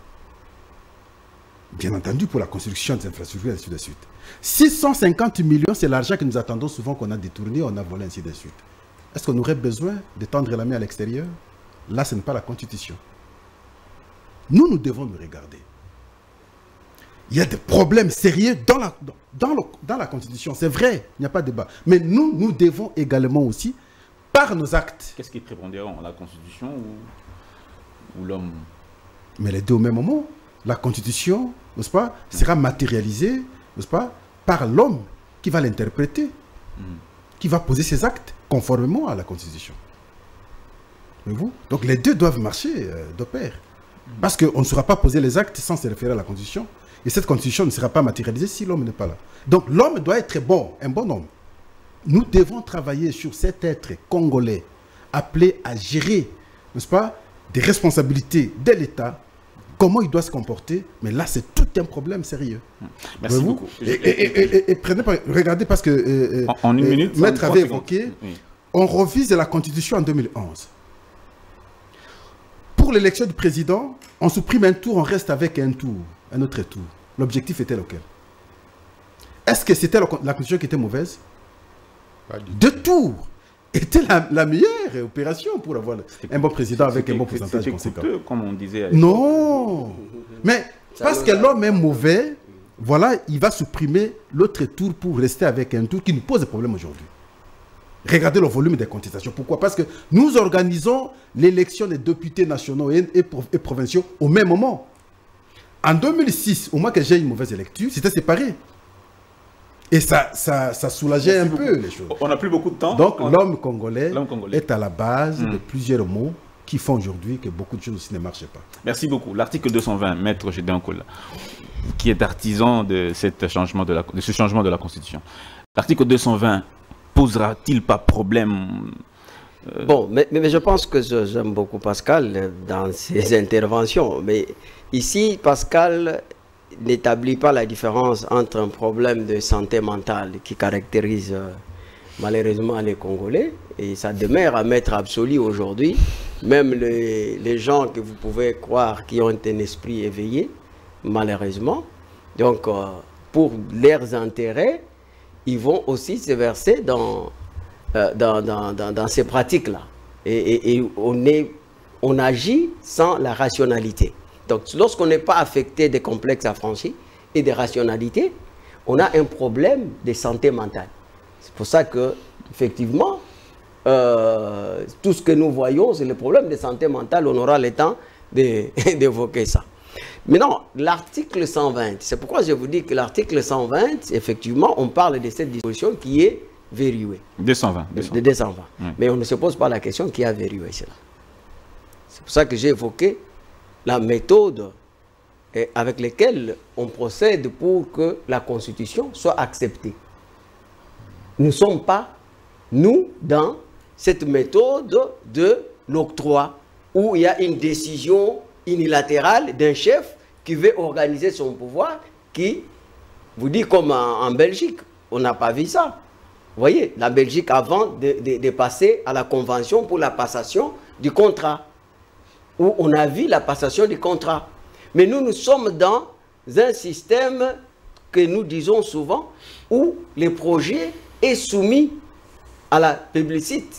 Bien entendu, pour la construction des infrastructures, et ainsi de suite. 650 millions, c'est l'argent que nous attendons souvent qu'on a détourné, on a volé, ainsi de suite. Est-ce qu'on aurait besoin de tendre la main à l'extérieur? Là, ce n'est pas la Constitution. Nous devons nous regarder. Il y a des problèmes sérieux dans la Constitution. C'est vrai, il n'y a pas de débat. Mais nous devons également aussi, par nos actes... Qu'est-ce qui est prépondérant, la Constitution ou l'homme? Mais les deux au même moment. La Constitution, n'est-ce pas, sera matérialisée, n'est-ce pas, par l'homme qui va l'interpréter, qui va poser ses actes conformément à la Constitution. Voyez-vous? Donc les deux doivent marcher de pair. Parce qu'on ne saura pas poser les actes sans se référer à la Constitution. Et cette Constitution ne sera pas matérialisée si l'homme n'est pas là. Donc l'homme doit être bon, un bon homme. nous devons travailler sur cet être congolais appelé à gérer, n'est-ce pas, des responsabilités de l'État, comment il doit se comporter. Mais là, c'est tout un problème sérieux. Merci beaucoup. Et prenez, regardez, parce que en une minute, Maître avait évoqué, on revise la Constitution en 2011. Pour l'élection du président, on supprime un tour, on reste avec un tour, un autre tour. L'objectif était lequel? Est-ce que c'était la Constitution qui était mauvaise? Deux tours était la meilleure opération pour avoir un bon président avec un bon pourcentage conséquent. Coûteux, comme on disait. Non, mais parce que l'homme est mauvais, voilà, il va supprimer l'autre tour pour rester avec un tour qui nous pose des problèmes aujourd'hui. Regardez le volume des contestations. Pourquoi? Parce que nous organisons l'élection des députés nationaux et provinciaux au même moment. En 2006, au moins que j'ai une mauvaise lecture, c'était séparé. Et ça soulageait un peu les choses. On n'a plus beaucoup de temps. Donc l'homme congolais est à la base de plusieurs mots qui font aujourd'hui que beaucoup de choses aussi ne marchent pas. Merci beaucoup. L'article 220, Maître Gédéon Kola, qui est artisan de ce changement de la Constitution. L'article 220 posera-t-il pas problème? Bon, mais je pense que j'aime beaucoup Pascal dans ses interventions. Mais ici, Pascal n'établit pas la différence entre un problème de santé mentale qui caractérise malheureusement les Congolais, et ça demeure à mettre absolu aujourd'hui. Même les gens que vous pouvez croire qui ont un esprit éveillé, malheureusement, donc pour leurs intérêts, ils vont aussi se verser dans ces pratiques-là. Et on agit sans la rationalité. Donc, lorsqu'on n'est pas affecté des complexes affranchis et des rationalités, on a un problème de santé mentale. C'est pour ça que, effectivement, tout ce que nous voyons, c'est le problème de santé mentale. On aura le temps d'évoquer ça. Maintenant, l'article 120, c'est pourquoi je vous dis que l'article 120, effectivement, on parle de cette disposition qui est verrouillée. 220. Mais on ne se pose pas la question qui a verrouillé cela. C'est pour ça que j'ai évoqué la méthode avec laquelle on procède pour que la Constitution soit acceptée. Nous ne sommes pas, nous, dans cette méthode de l'octroi, où il y a une décision unilatérale d'un chef qui veut organiser son pouvoir, qui vous dit comme en Belgique, on n'a pas vu ça. Vous voyez, la Belgique, avant de passer à la convention pour la passation du contrat, où on a vu la passation du contrat. Mais nous sommes dans un système que nous disons souvent, où le projet est soumis à la plébiscite,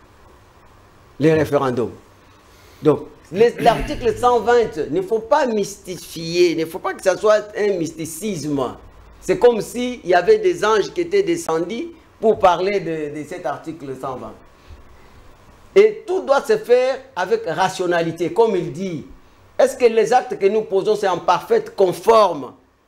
les référendums. Donc, l'article 120, il ne faut pas mystifier, il ne faut pas que ça soit un mysticisme. C'est comme s'il y avait des anges qui étaient descendus pour parler de cet article 120. Et tout doit se faire avec rationalité, comme il dit. Est-ce que les actes que nous posons, c'est en parfaite conforme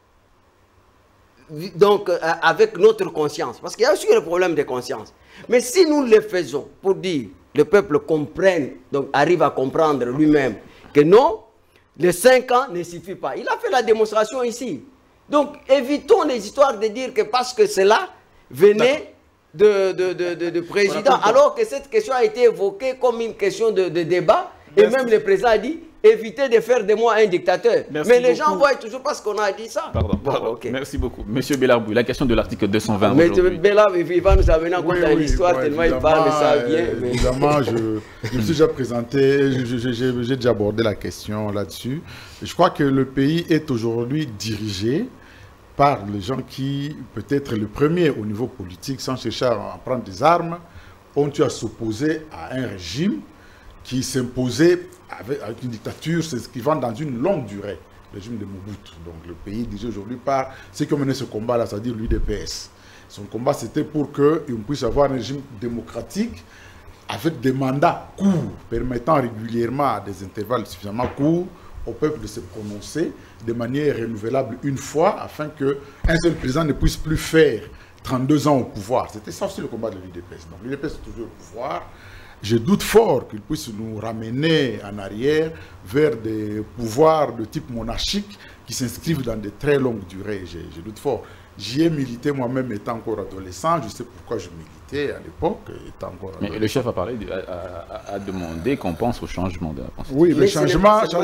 donc, avec notre conscience? Parce qu'il y a aussi le problème de conscience. Mais si nous le faisons pour dire, le peuple comprenne, donc arrive à comprendre lui-même que non, les 5 ans ne suffit pas. Il a fait la démonstration ici. Donc, évitons les histoires de dire que parce que cela venait de président, alors que cette question a été évoquée comme une question de débat, et même le président a dit évitez de faire de moi un dictateur. Mais les gens voient toujours parce qu'on a dit ça. Pardon. Okay. Merci beaucoup. Monsieur Bellarbou, la question de l'article 220. Mais Bellarbou, il va nous amener en compte dans l'histoire, tellement il parle de ça bien. Évidemment, je me suis déjà présenté, j'ai déjà abordé la question là-dessus. Je crois que le pays est aujourd'hui dirigé par les gens qui, peut-être le premier au niveau politique, sans chercher à prendre des armes, ont eu à s'opposer à un régime qui s'imposait avec une dictature s'inscrivant dans une longue durée, le régime de Mobutu. Donc le pays est dirigé aujourd'hui par ceux qui ont mené ce combat-là, c'est-à-dire l'UDPS. Son combat, c'était pour qu'on puisse avoir un régime démocratique avec des mandats courts, permettant régulièrement à des intervalles suffisamment courts au peuple de se prononcer de manière renouvelable une fois, afin qu'un seul président ne puisse plus faire 32 ans au pouvoir. C'était ça aussi le combat de l'UDPS. Donc l'UDPS est toujours au pouvoir. Je doute fort qu'il puisse nous ramener en arrière vers des pouvoirs de type monarchique qui s'inscrivent dans de très longues durées. Je doute fort. J'y ai milité moi-même étant encore adolescent, je sais pourquoi je militais. activité à l'époque. Mais le chef a parlé, a demandé qu'on pense au changement de la Constitution. Oui, mais changement, ça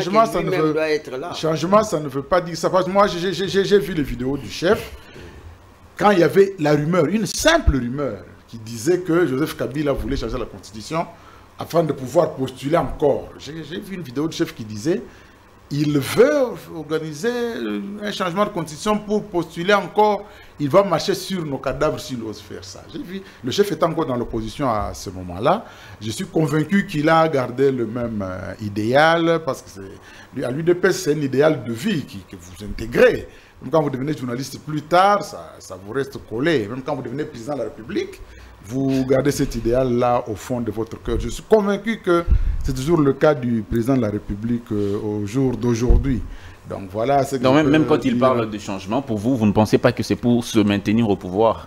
ne veut pas dire ça. Parce que moi, j'ai vu les vidéos du chef quand il y avait la rumeur, une simple rumeur, qui disait que Joseph Kabila voulait changer la Constitution afin de pouvoir postuler encore. J'ai vu une vidéo du chef qui disait il veut organiser un changement de constitution pour postuler encore. Il va marcher sur nos cadavres s'il ose faire ça. J'ai vu, le chef était encore dans l'opposition à ce moment-là. Je suis convaincu qu'il a gardé le même idéal, parce que à l'UDPS, c'est un idéal de vie que vous intégrez. Même quand vous devenez journaliste plus tard, ça vous reste collé. Même quand vous devenez président de la République, vous gardez cet idéal-là au fond de votre cœur. Je suis convaincu que c'est toujours le cas du président de la République au jour d'aujourd'hui. Donc voilà. Donc même quand il parle de changement, pour vous, vous ne pensez pas que c'est pour se maintenir au pouvoir?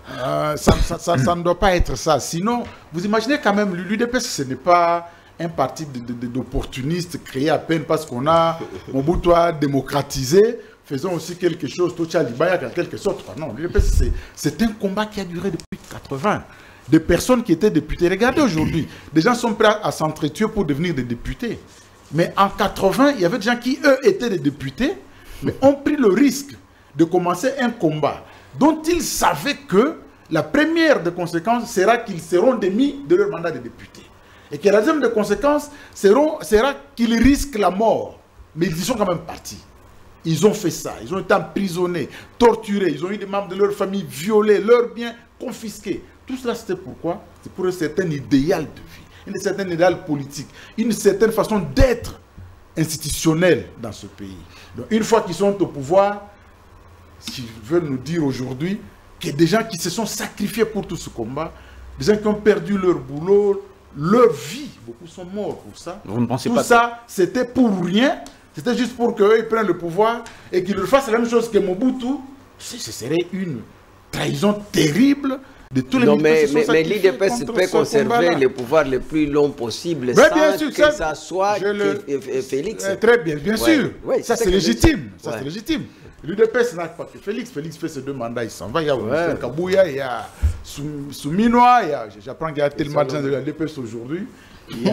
Ça ne doit pas être ça. Sinon, vous imaginez quand même, l'UDPS, ce n'est pas un parti d'opportunistes créé à peine parce qu'on a Mobutu a démocratisé. Faisons aussi quelque chose, Tocha-Libaya, en quelque sorte. Non, l'UDPS, c'est un combat qui a duré depuis 80. Des personnes qui étaient députés. Regardez aujourd'hui, des gens sont prêts à s'entretuer pour devenir des députés. Mais en 80, il y avait des gens qui, eux, étaient des députés, mais ont pris le risque de commencer un combat dont ils savaient que la première des conséquences sera qu'ils seront démis de leur mandat de député. Et que la deuxième des conséquences sera qu'ils risquent la mort. Mais ils y sont quand même partis. Ils ont fait ça. Ils ont été emprisonnés, torturés. Ils ont eu des membres de leur famille violés, leurs biens confisqués. Tout cela, c'était pourquoi? C'est pour un certain idéal de vie, une certaine idéal politique, une certaine façon d'être institutionnelle dans ce pays. Donc, une fois qu'ils sont au pouvoir, s'ils veulent nous dire aujourd'hui qu'il y a des gens qui se sont sacrifiés pour tout ce combat, des gens qui ont perdu leur boulot, leur vie, beaucoup sont morts pour ça. Vous ne pensez tout pas ça, c'était pour rien, c'était juste pour qu'eux ils prennent le pouvoir et qu'ils fassent la même chose que Mobutu. Ce serait une trahison terrible. Non, mais l'IDPS peut conserver le pouvoir le plus long possible sans que ça soit Félix. Très bien, bien sûr. Oui, ça, c'est légitime. Ça, c'est légitime. L'UDPS n'a pas que Félix. Félix fait ses 2 mandats, il s'en va. Il y a Kabouya, il y a Souminois. J'apprends qu'il y a tellement de gens de l'UDPS aujourd'hui. Il y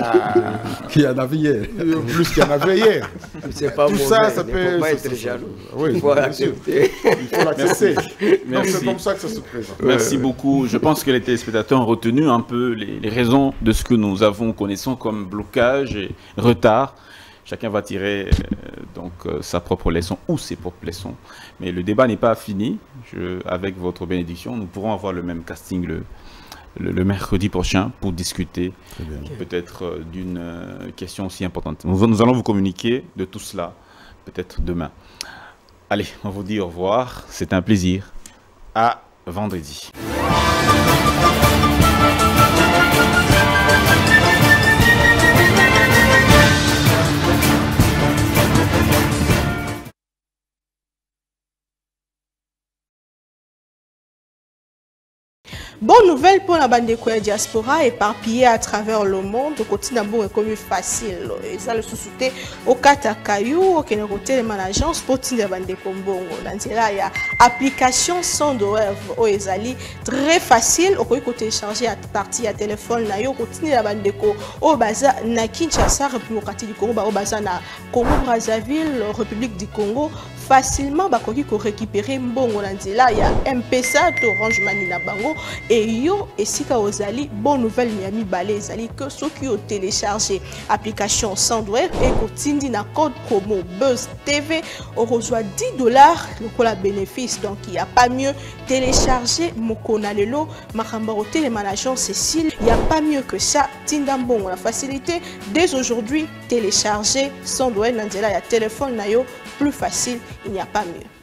a avait hier. Plus qu'il y en avait hier. Tout ça, ça peut pas être jaloux. Oui, il faut l'accepter. Il faut l'accepter. Donc c'est comme ça que ça se présente. Merci beaucoup. Je pense que les téléspectateurs ont retenu un peu les raisons de ce que nous avons connaissons comme blocage et retard. Chacun va tirer donc sa propre leçon ou ses propres leçons. Mais le débat n'est pas fini. Avec votre bénédiction, nous pourrons avoir le même casting le mercredi prochain pour discuter peut-être d'une question aussi importante. Nous allons vous communiquer de tout cela peut-être demain. Allez, on vous dit au revoir. C'est un plaisir. À vendredi. Bonne nouvelle pour la bande de diaspora éparpillée à travers le monde. Le quotidien est comme facile. Et ça le sous-souté au Katakayou, au Kénéroté, l'agence pour la bande de Kombongo. Dans là, il y a application sans douleur au Ezali. Très facile. Au côté télécharger à partir à téléphone. Là, au quotidien la bande de Ko. Au Baza, na Kinshasa, République du Congo, au Baza, na Congo Brazzaville, République du Congo. Facilement, bakoki ko récupérer mbongo na nzela ya M-Pesa to Orange Money na bango et yo esika ozali bonne nouvelle Miami Balé ezali que ceux qui ont téléchargé application Sandware et kotindi na code promo Buzz TV on reçoit $10 le la bénéfice. Donc il n'y a pas mieux télécharger Mokona Lelo Makambaro Télémanagement Cécile, il n'y a pas mieux que ça. Tindambon la facilité dès aujourd'hui télécharger Sandware na nzela ya téléphone na yo plus facile, il n'y a pas mieux.